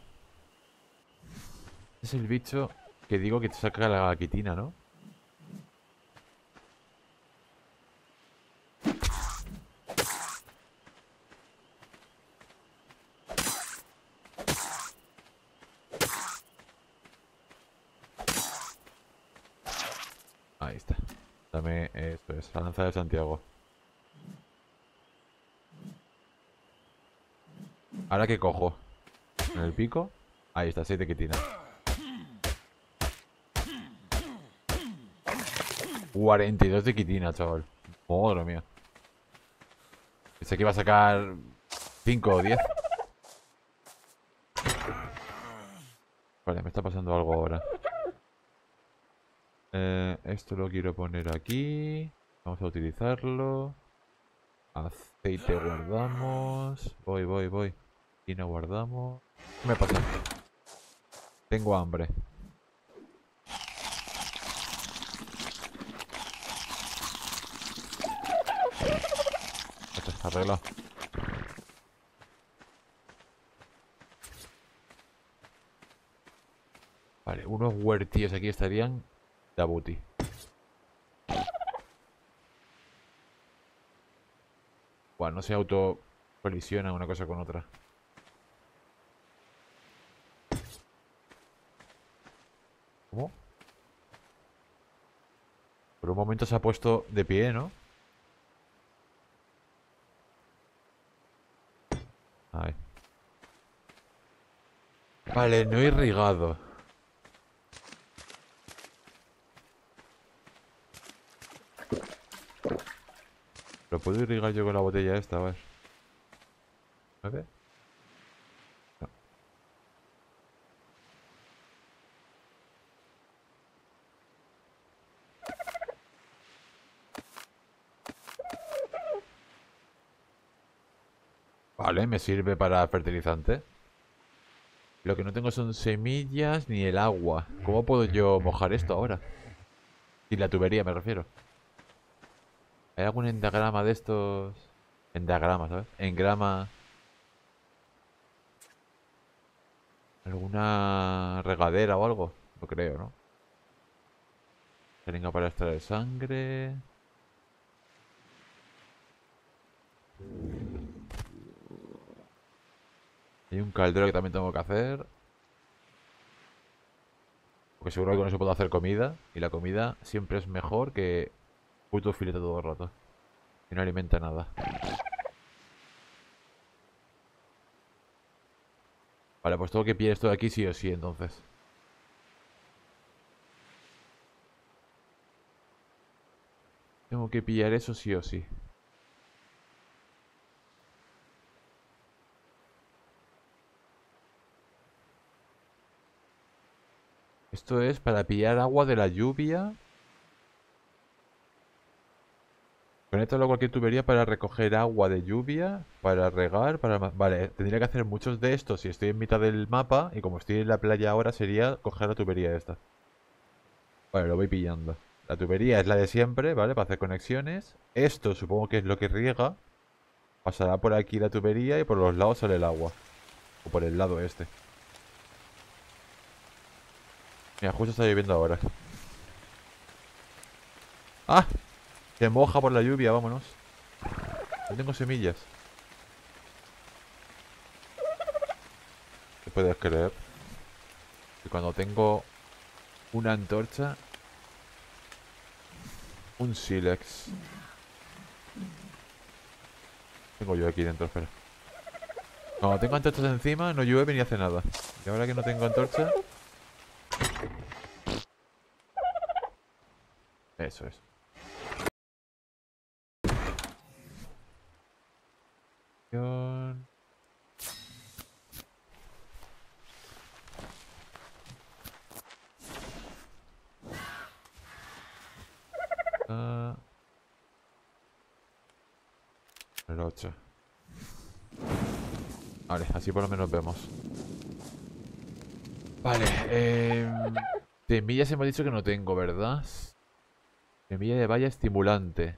Speaker 1: Es el bicho que digo que te saca la quitina, ¿no? Ahí está. Dame esto, es la lanza de Santiago. ¿Ahora qué cojo? ¿En el pico? Ahí está, 6 de quitina. 42 de quitina, chaval. Madre mía. Pensé que iba a sacar 5 o 10. Vale, me está pasando algo ahora. Esto lo quiero poner aquí. Vamos a utilizarlo. Aceite guardamos. Voy. Y no guardamos. ¿Qué me pasa? Tengo hambre. Esto está arreglado. Vale, unos huertillos aquí estarían de booty. Bueno, no se auto colisiona una cosa con otra. ¿Cómo? Por un momento se ha puesto de pie, ¿no? Ahí. Vale, no he irrigado. ¿Lo puedo irrigar yo con la botella esta? A ver. A ver. No. Vale, me sirve para fertilizante. Lo que no tengo son semillas ni el agua. ¿Cómo puedo yo mojar esto ahora? Y la tubería me refiero. ¿Hay algún endagrama de estos? Endagrama, ¿sabes? Engrama. ¿Alguna regadera o algo? No creo, ¿no? Jeringa para extraer sangre. Hay un caldero que también tengo que hacer. Porque seguro que con eso puedo hacer comida. Y la comida siempre es mejor que puto filete todo el rato. Y no alimenta nada. Vale, pues tengo que pillar esto de aquí sí o sí, entonces. Tengo que pillar eso sí o sí. Esto es para pillar agua de la lluvia. Conéctalo a cualquier tubería para recoger agua de lluvia, para regar, para... Vale, tendría que hacer muchos de estos si estoy en mitad del mapa. Y como estoy en la playa ahora sería coger la tubería esta. Vale, lo voy pillando. La tubería es la de siempre, ¿vale? Para hacer conexiones. Esto supongo que es lo que riega. Pasará por aquí la tubería y por los lados sale el agua. O por el lado este. Mira, justo está lloviendo ahora. ¡Ah! Se moja por la lluvia, vámonos. No tengo semillas. ¿Te puedes creer? Que cuando tengo una antorcha... Un sílex. Tengo yo aquí dentro, espera. Cuando tengo antorchas encima, no llueve ni hace nada. Y ahora que no tengo antorcha... Eso es. El 8. Vale, así por lo menos vemos. Vale, semillas hemos dicho que no tengo, ¿verdad? Semilla de baya estimulante.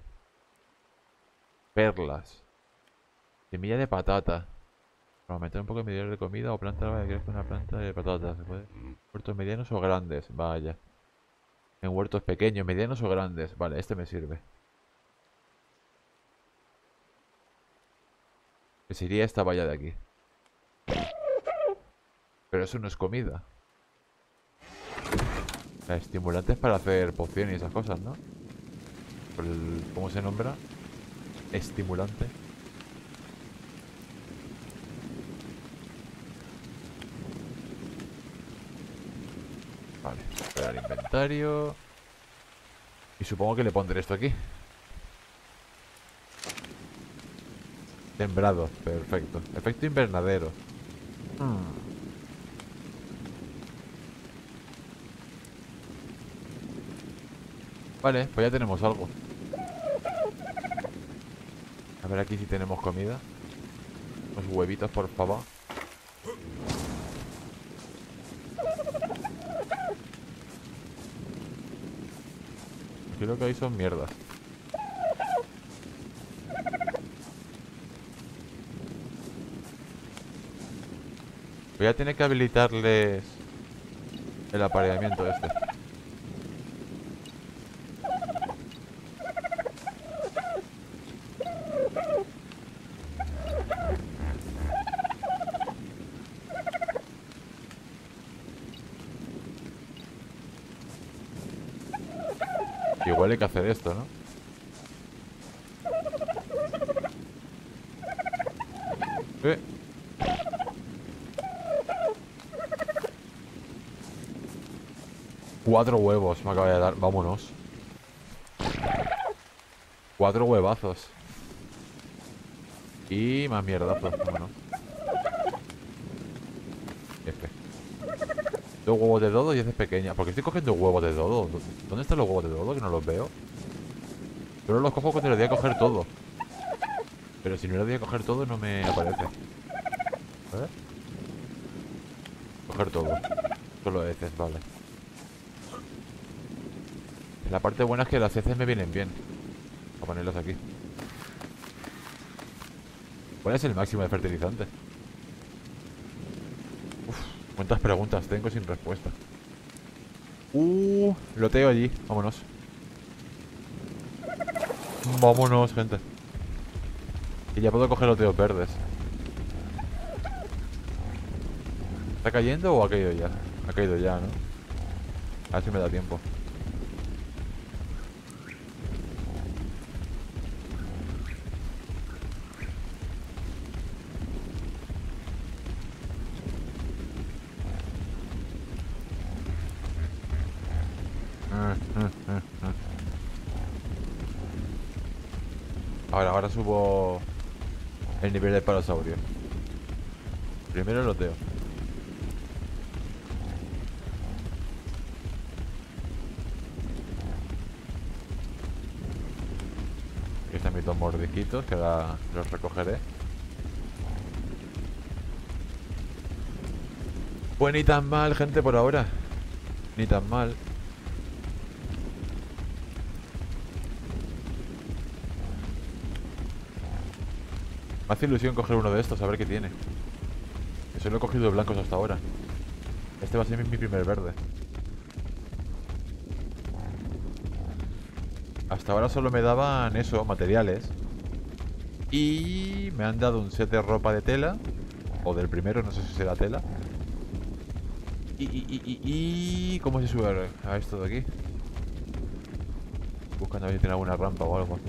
Speaker 1: Perlas. Semilla de patata. Para aumentar un poco el medidor de comida o planta que crezca una planta de patatas. ¿Se puede? Huertos medianos o grandes. Vaya. En huertos pequeños, medianos o grandes. Vale, este me sirve. Que sería esta valla de aquí. Pero eso no es comida. Estimulantes para hacer pociones y esas cosas, ¿no? ¿Cómo se nombra? Estimulante. Vale, esperar el inventario. Y supongo que le pondré esto aquí. Sembrado, perfecto. Efecto invernadero. Vale, pues ya tenemos algo. A ver aquí si tenemos comida. Unos huevitos, por favor. Aquí lo que hay son mierdas. Voy a tener que habilitarles el apareamiento este. Igual hay que hacer esto, ¿no? Eh. Cuatro huevos me acaba de dar. Vámonos. 4 huevazos. Y más mierdazos. Vámonos. F. 2 huevos de dodo y es pequeña. ¿Por qué estoy cogiendo huevos de dodo? ¿Dónde están los huevos de dodo? Que no los veo. Solo los cojo cuando les voy a coger todo. Pero si no les voy a coger todo no me aparece. A ver. Coger todo. Solo heces, vale. La parte buena es que las heces me vienen bien. Voy a ponerlos aquí. ¿Cuál es el máximo de fertilizante? Uf, cuántas preguntas tengo sin respuesta. Loteo allí. Vámonos. Vámonos, gente. Y ya puedo coger loteos verdes. ¿Está cayendo o ha caído ya? Ha caído ya, ¿no? A ver si me da tiempo. Ahora subo el nivel de parasaurio. Primero loteo. Aquí están mis 2 mordisquitos que ahora los recogeré. Pues ni tan mal, gente, por ahora. Ni tan mal. Me hace ilusión coger uno de estos, a ver qué tiene. Que solo he cogido blancos hasta ahora. Este va a ser mi primer verde. Hasta ahora solo me daban eso, materiales. Y me han dado un set de ropa de tela. O del primero, no sé si será tela. Y ¿cómo se sube a esto de aquí? Buscando a ver si tiene alguna rampa o algo.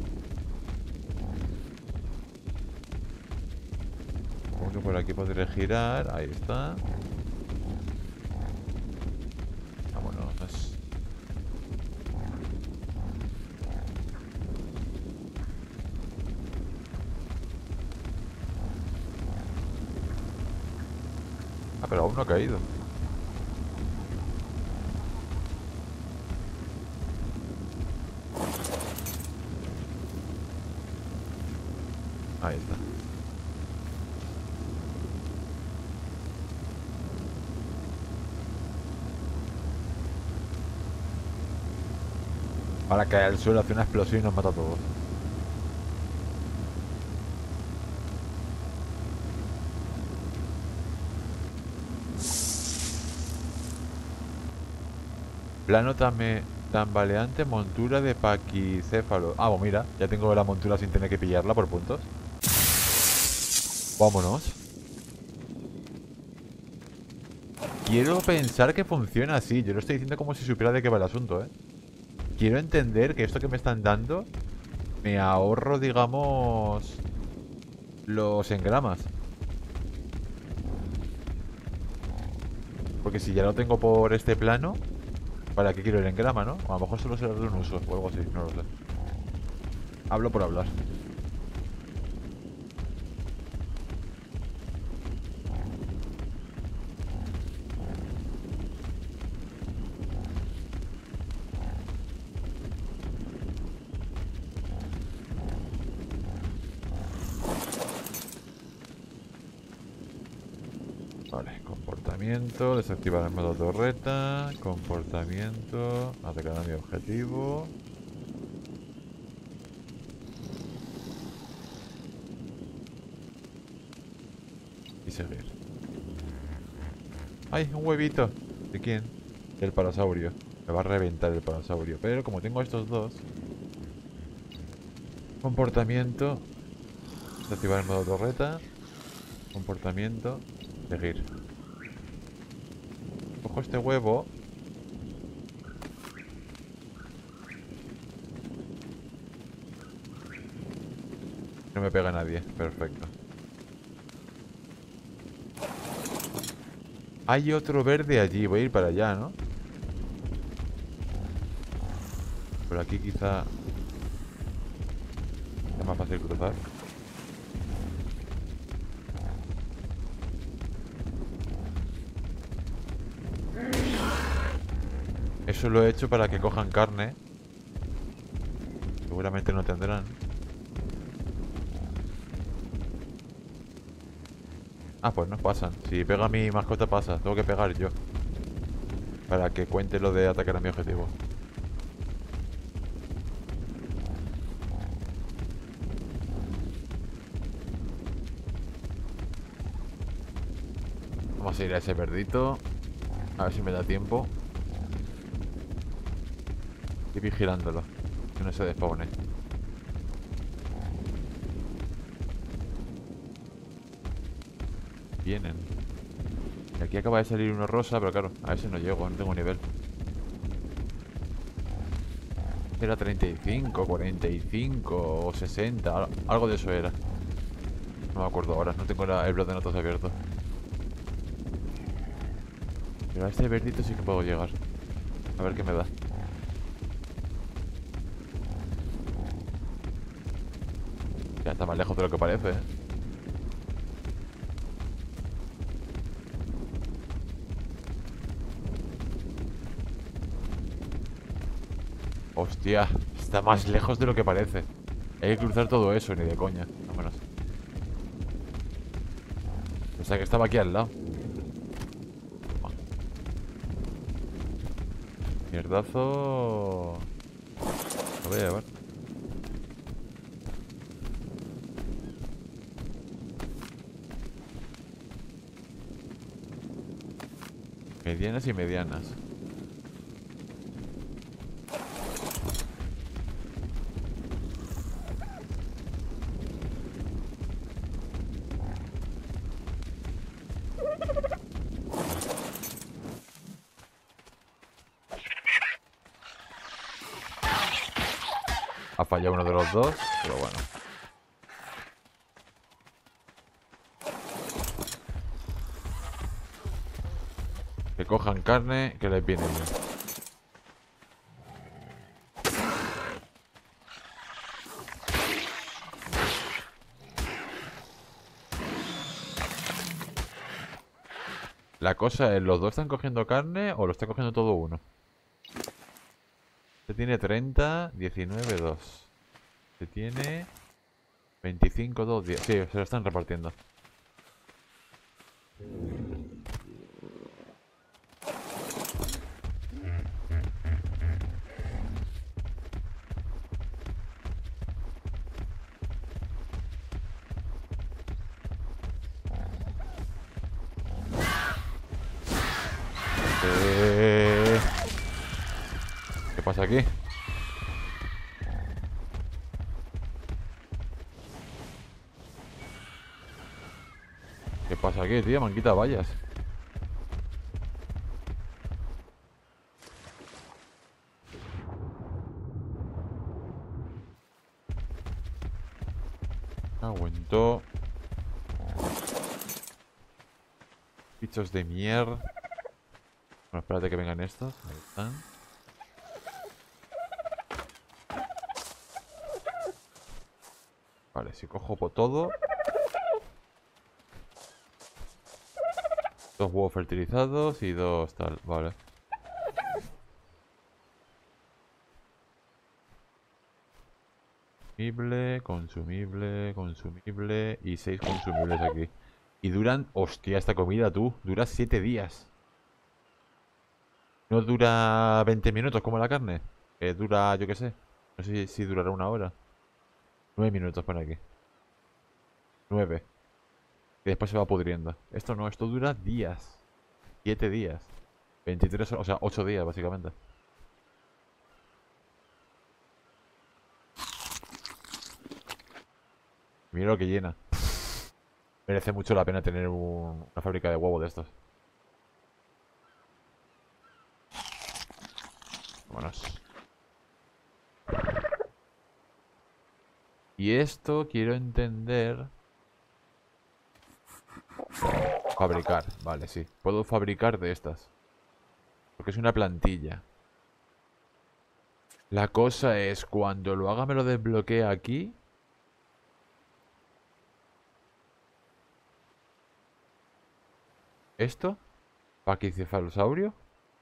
Speaker 1: Supongo que por aquí podré girar. Ahí está. Vámonos. Ah, pero aún no ha caído. Ahí está. Ahora cae al suelo, hace una explosión y nos mata a todos. Plano tambaleante, montura de paquicéfalo. Ah, pues mira, ya tengo la montura sin tener que pillarla por puntos. Vámonos. Quiero pensar que funciona así. Yo lo estoy diciendo como si supiera de qué va el asunto, ¿eh? Quiero entender que esto que me están dando me ahorro, digamos, los engramas. Porque si ya lo tengo por este plano, ¿para qué quiero el engrama, no? O a lo mejor solo será de un uso o algo así, no lo sé. Hablo por hablar. Vale, comportamiento, desactivar el modo torreta, comportamiento, atacar a mi objetivo. Y seguir. ¡Ay, un huevito! ¿De quién? Del parasaurio. Me va a reventar el parasaurio. Pero como tengo estos dos... Comportamiento, desactivar el modo torreta, comportamiento, seguir. Cojo este huevo. No me pega nadie, perfecto. Hay otro verde allí, voy a ir para allá, ¿no? Por aquí quizá es más fácil cruzar. Eso lo he hecho para que cojan carne. Seguramente no tendrán. Ah, pues no pasan. Si pega mi mascota pasa. Tengo que pegar yo. Para que cuente lo de atacar a mi objetivo. Vamos a ir a ese verdito. A ver si me da tiempo. Y vigilándolo. Que no se despawne. Vienen. Y aquí acaba de salir uno rosa, pero claro, a ese no llego, no tengo nivel. Era 35, 45 o 60, algo de eso era. No me acuerdo ahora, no tengo el blog de notas abierto. Pero a este verdito sí que puedo llegar. A ver qué me da. Ya está más lejos de lo que parece, ¿eh? Hostia, está más lejos de lo que parece. Hay que cruzar todo eso, ni de coña. Vámonos. Pensaba que estaba aquí al lado. Mierdazo. Lo voy a llevar. Medianas y medianas. Ha fallado uno de los dos, pero bueno. Que cojan carne, que les viene bien. La cosa es, ¿los dos están cogiendo carne o lo está cogiendo todo uno? Este tiene 30, 19, 2. Este tiene 25, 2, 10. Sí, se lo están repartiendo. ¿Qué pasa aquí? ¿Qué pasa aquí, tío? Me han quitado vallas. Aguantó. Bichos de mierda. Bueno, espérate que vengan estos. Ahí están. Vale, si cojo por todo. 2 huevos fertilizados y 2 tal. Vale. Consumible, consumible y 6 consumibles aquí. Y duran... Hostia, esta comida, tú. Dura 7 días. No dura 20 minutos como la carne. Dura, yo qué sé. No sé si durará una hora. 9 minutos por aquí. 9. Y después se va pudriendo. Esto no, esto dura días. 7 días. 23 horas, o sea, 8 días básicamente. Mira lo que llena. Merece mucho la pena tener una fábrica de huevos de estos. Vámonos. Y esto quiero entender... Fabricar, vale, sí. Puedo fabricar de estas. Porque es una plantilla. La cosa es, cuando lo haga me lo desbloquea aquí. ¿Esto? Paquicefalosaurio.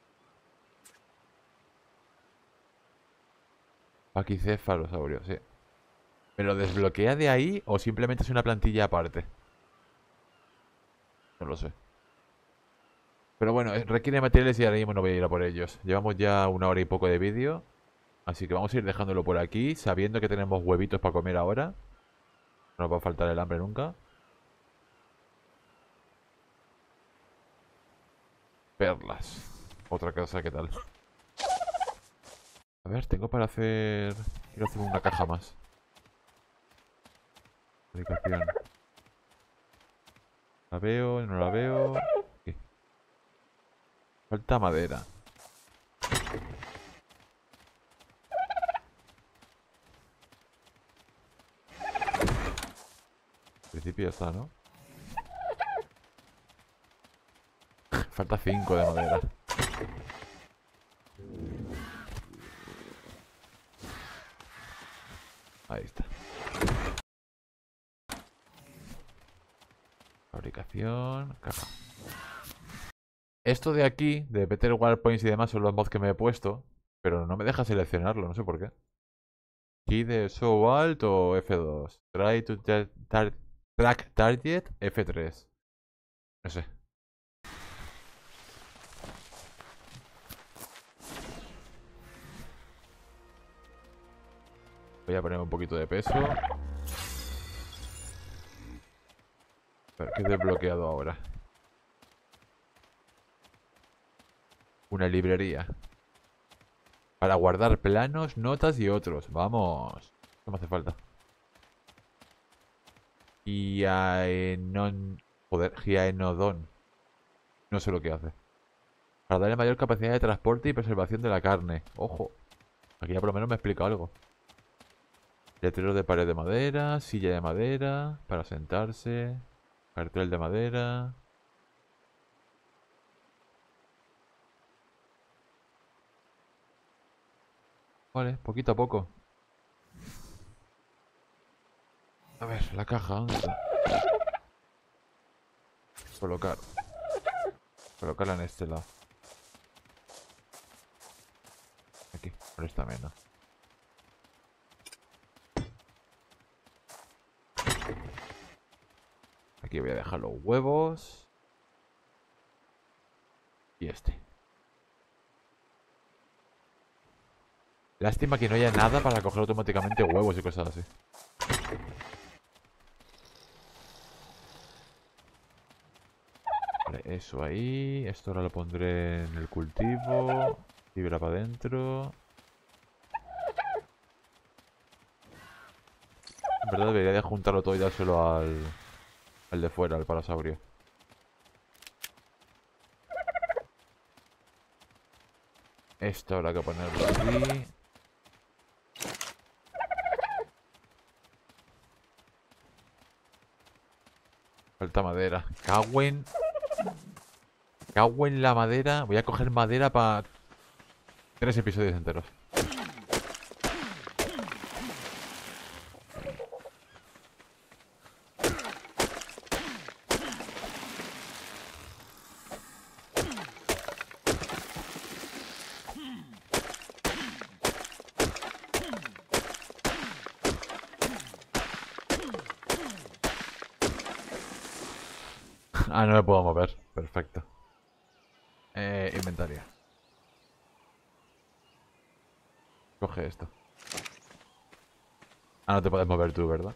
Speaker 1: Paquicefalosaurio, sí. ¿Me lo desbloquea de ahí o simplemente es una plantilla aparte? No lo sé. Pero bueno, requiere materiales y ahora mismo no voy a ir a por ellos. Llevamos ya 1 hora y poco de vídeo. Así que vamos a ir dejándolo por aquí, sabiendo que tenemos huevitos para comer ahora. No nos va a faltar el hambre nunca. Perlas. Otra cosa, ¿qué tal? A ver, tengo para hacer... Quiero hacer una caja más. Fabricación. La veo, no la veo. Aquí. Falta madera. En principio ya está, ¿no? Falta 5 de madera. Ahí está. Fabricación. Caja. Esto de aquí, de Better Waypoints y demás, son los mods que me he puesto. Pero no me deja seleccionarlo, no sé por qué. Key de Show Alt o F2. Try to track target F3. No sé. Voy a poner un poquito de peso. A ver, ¿qué he desbloqueado ahora? Una librería. Para guardar planos, notas y otros. Vamos. ¿Qué me hace falta? Joder, Giaenodon. No sé lo que hace. Para darle mayor capacidad de transporte y preservación de la carne. Ojo. Aquí ya por lo menos me explica algo. Letrero de pared de madera. Silla de madera. Para sentarse. Cartel de madera. Vale, poquito a poco. A ver, la caja, ¿dónde está? Colocar. Colocarla en este lado. Aquí, por esta mena. Aquí voy a dejar los huevos. Y este. Lástima que no haya nada para coger automáticamente huevos y cosas así. Vale, Eso ahí. Esto ahora lo pondré en el cultivo. Fibra para adentro. En verdad debería de juntarlo todo y dárselo al de fuera, al parasaurio. Esto habrá que ponerlo aquí. Falta madera. Cago en la madera. Voy a coger madera para 3 episodios enteros. Ah, no me puedo mover. Perfecto. Inventario. Coge esto. Ah, no te puedes mover tú, ¿verdad?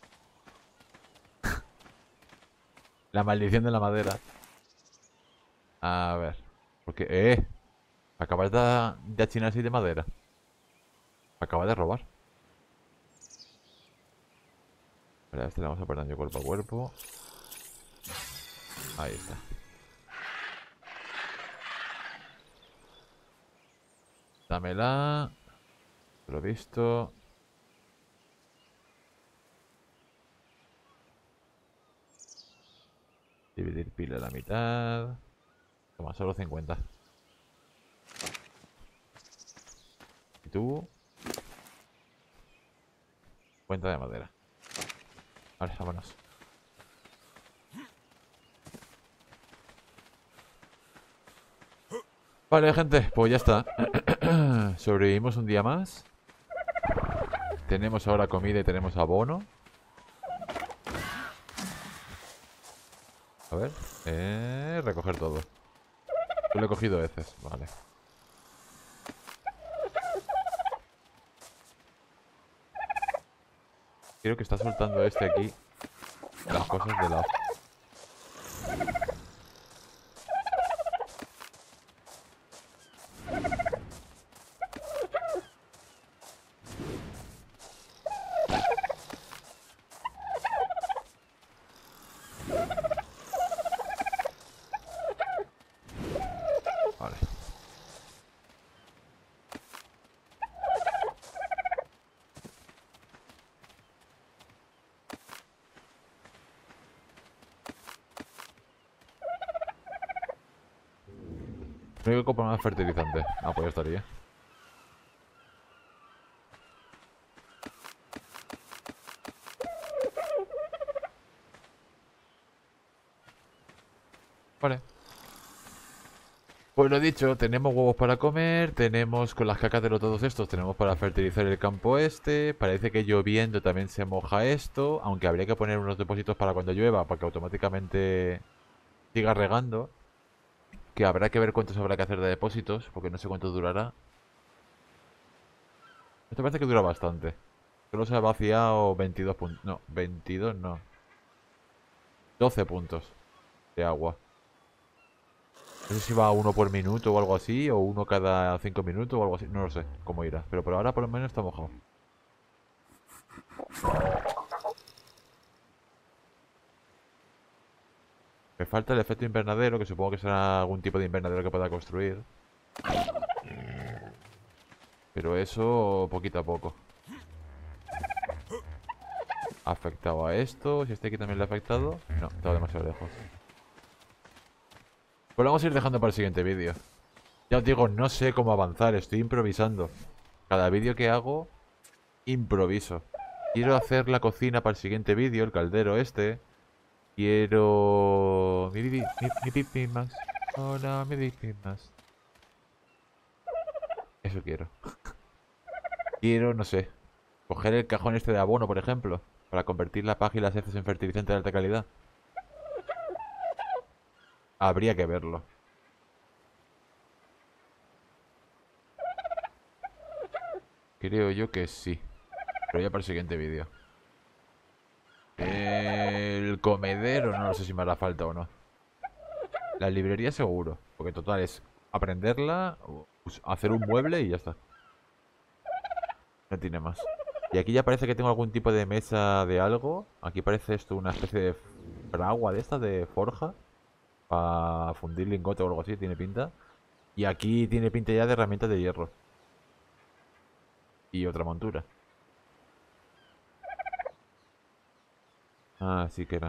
Speaker 1: La maldición de la madera. A ver. Porque, acabas de achinar así de madera. Acabas de robar. Vale, este le vamos a poner daño cuerpo a cuerpo. Ahí está. Dámela. Lo visto. Dividir pila a la mitad. Toma, solo 50. ¿Y tú? Cuenta de madera. Vale, vámonos. Vale, gente, pues ya está. Sobrevivimos un día más. Tenemos ahora comida y tenemos abono. A ver. Recoger todo. Yo lo he cogido heces, vale. Creo que está soltando este aquí las cosas de lado. Vale. No hay que comprar más fertilizante. Ah, pues ya estaría. Vale. Pues lo dicho, tenemos huevos para comer, tenemos con las cacas de todos estos, tenemos para fertilizar el campo este, parece que lloviendo también se moja esto, aunque habría que poner unos depósitos para cuando llueva, para que automáticamente siga regando, que habrá que ver cuántos habrá que hacer de depósitos, porque no sé cuánto durará. Esto parece que dura bastante. Solo se ha vaciado 22 puntos, no, 22 no, 12 puntos de agua. No sé si va uno por minuto o algo así, o uno cada 5 minutos o algo así. No lo sé cómo irá. Pero por ahora por lo menos está mojado. Me falta el efecto invernadero, que supongo que será algún tipo de invernadero que pueda construir. Pero eso poquito a poco. Ha afectado a esto. Si este aquí también le ha afectado. No, estaba demasiado lejos. Pues lo vamos a ir dejando para el siguiente vídeo. Ya os digo, no sé cómo avanzar. Estoy improvisando. Cada vídeo que hago, improviso. Quiero hacer la cocina para el siguiente vídeo, el caldero este. Quiero... Mi pipi más. Hola, mi pipi más. Eso quiero. Quiero, no sé, coger el cajón este de abono, por ejemplo, para convertir la paja y las heces en fertilizante de alta calidad. Habría que verlo. Creo yo que sí. Pero ya para el siguiente vídeo. El comedero, no sé si me hará falta o no. La librería seguro. Porque total es aprenderla, hacer un mueble y ya está. No tiene más. Y aquí ya parece que tengo algún tipo de mesa de algo. Aquí parece esto una especie de fragua de esta, de forja. Para fundir lingote o algo así, tiene pinta. Y aquí tiene pinta ya de herramientas de hierro. Y otra montura. Ah, sí que era.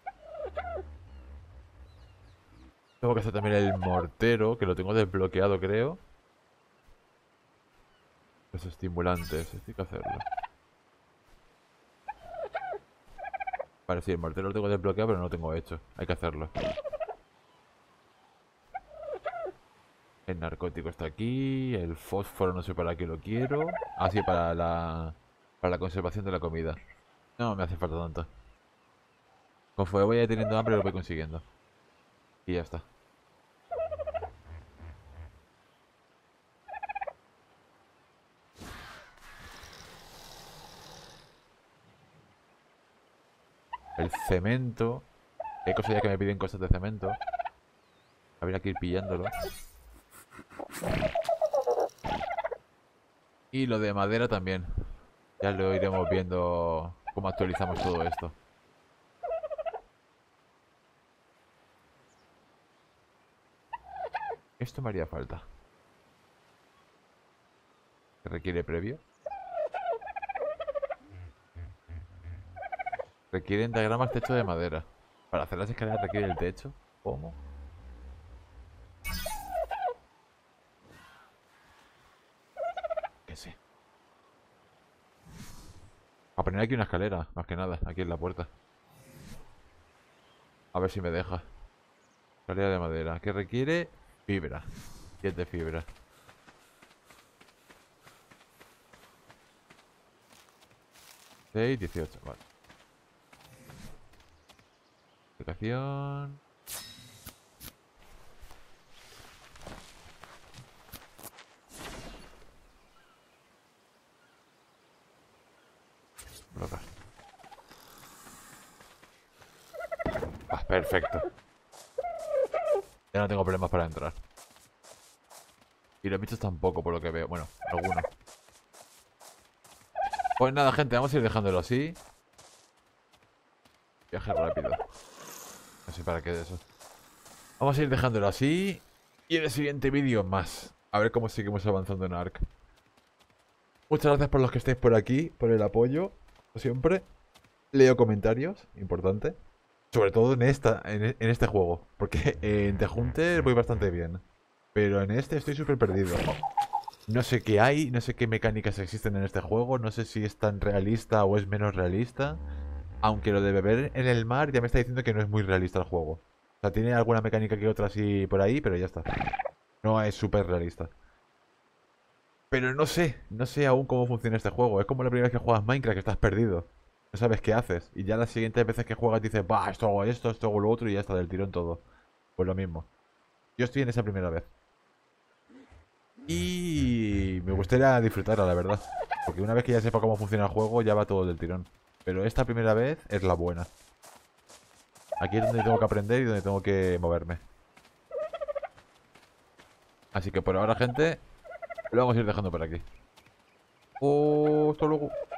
Speaker 1: Tengo que hacer también el mortero, que lo tengo desbloqueado, creo. Los estimulantes, esto hay que hacerlo. Vale, sí, el mortero lo tengo desbloqueado, pero no lo tengo hecho. Hay que hacerlo. El narcótico está aquí. El fósforo no sé para qué lo quiero. Ah, sí, para la conservación de la comida. No me hace falta tanto. Conforme vaya teniendo hambre lo voy consiguiendo. Y ya está. El cemento. Hay cosas ya que me piden cosas de cemento. Habría que ir pillándolo. Y lo de madera también. Ya lo iremos viendo cómo actualizamos todo esto. Esto me haría falta. ¿Se requiere previo? Requieren diagramas techo de madera. Para hacer las escaleras requiere el techo. ¿Cómo? ¿Qué sé? A poner aquí una escalera, más que nada, aquí en la puerta. A ver si me deja. Escalera de madera. ¿Qué requiere? Fibra. 7 fibra. 6, 18. Vale. Aplicación. Colocar. Ah, perfecto. Ya no tengo problemas para entrar. Y los bichos tampoco, por lo que veo. Bueno, algunos. Pues nada, gente, vamos a ir dejándolo así. Viaje rápido. No sé para qué de eso. Vamos a ir dejándolo así. Y en el siguiente vídeo más. A ver cómo seguimos avanzando en Ark. Muchas gracias por los que estéis por aquí, por el apoyo. Como siempre. Leo comentarios, importante. Sobre todo en este juego. Porque en The Hunter voy bastante bien. Pero en este estoy súper perdido. No sé qué hay, no sé qué mecánicas existen en este juego. No sé si es tan realista o es menos realista. Aunque lo de beber en el mar ya me está diciendo que no es muy realista el juego. O sea, tiene alguna mecánica que otra así por ahí, pero ya está. No es súper realista. Pero no sé aún cómo funciona este juego. Es como la primera vez que juegas Minecraft, que estás perdido. No sabes qué haces. Y ya las siguientes veces que juegas dices, bah, esto hago lo otro y ya está, del tirón todo. Pues lo mismo. Yo estoy en esa primera vez. Y me gustaría disfrutarla, la verdad. Porque una vez que ya sepa cómo funciona el juego, ya va todo del tirón. Pero esta primera vez es la buena. Aquí es donde tengo que aprender y donde tengo que moverme. Así que por ahora, gente, lo vamos a ir dejando por aquí. Hasta luego.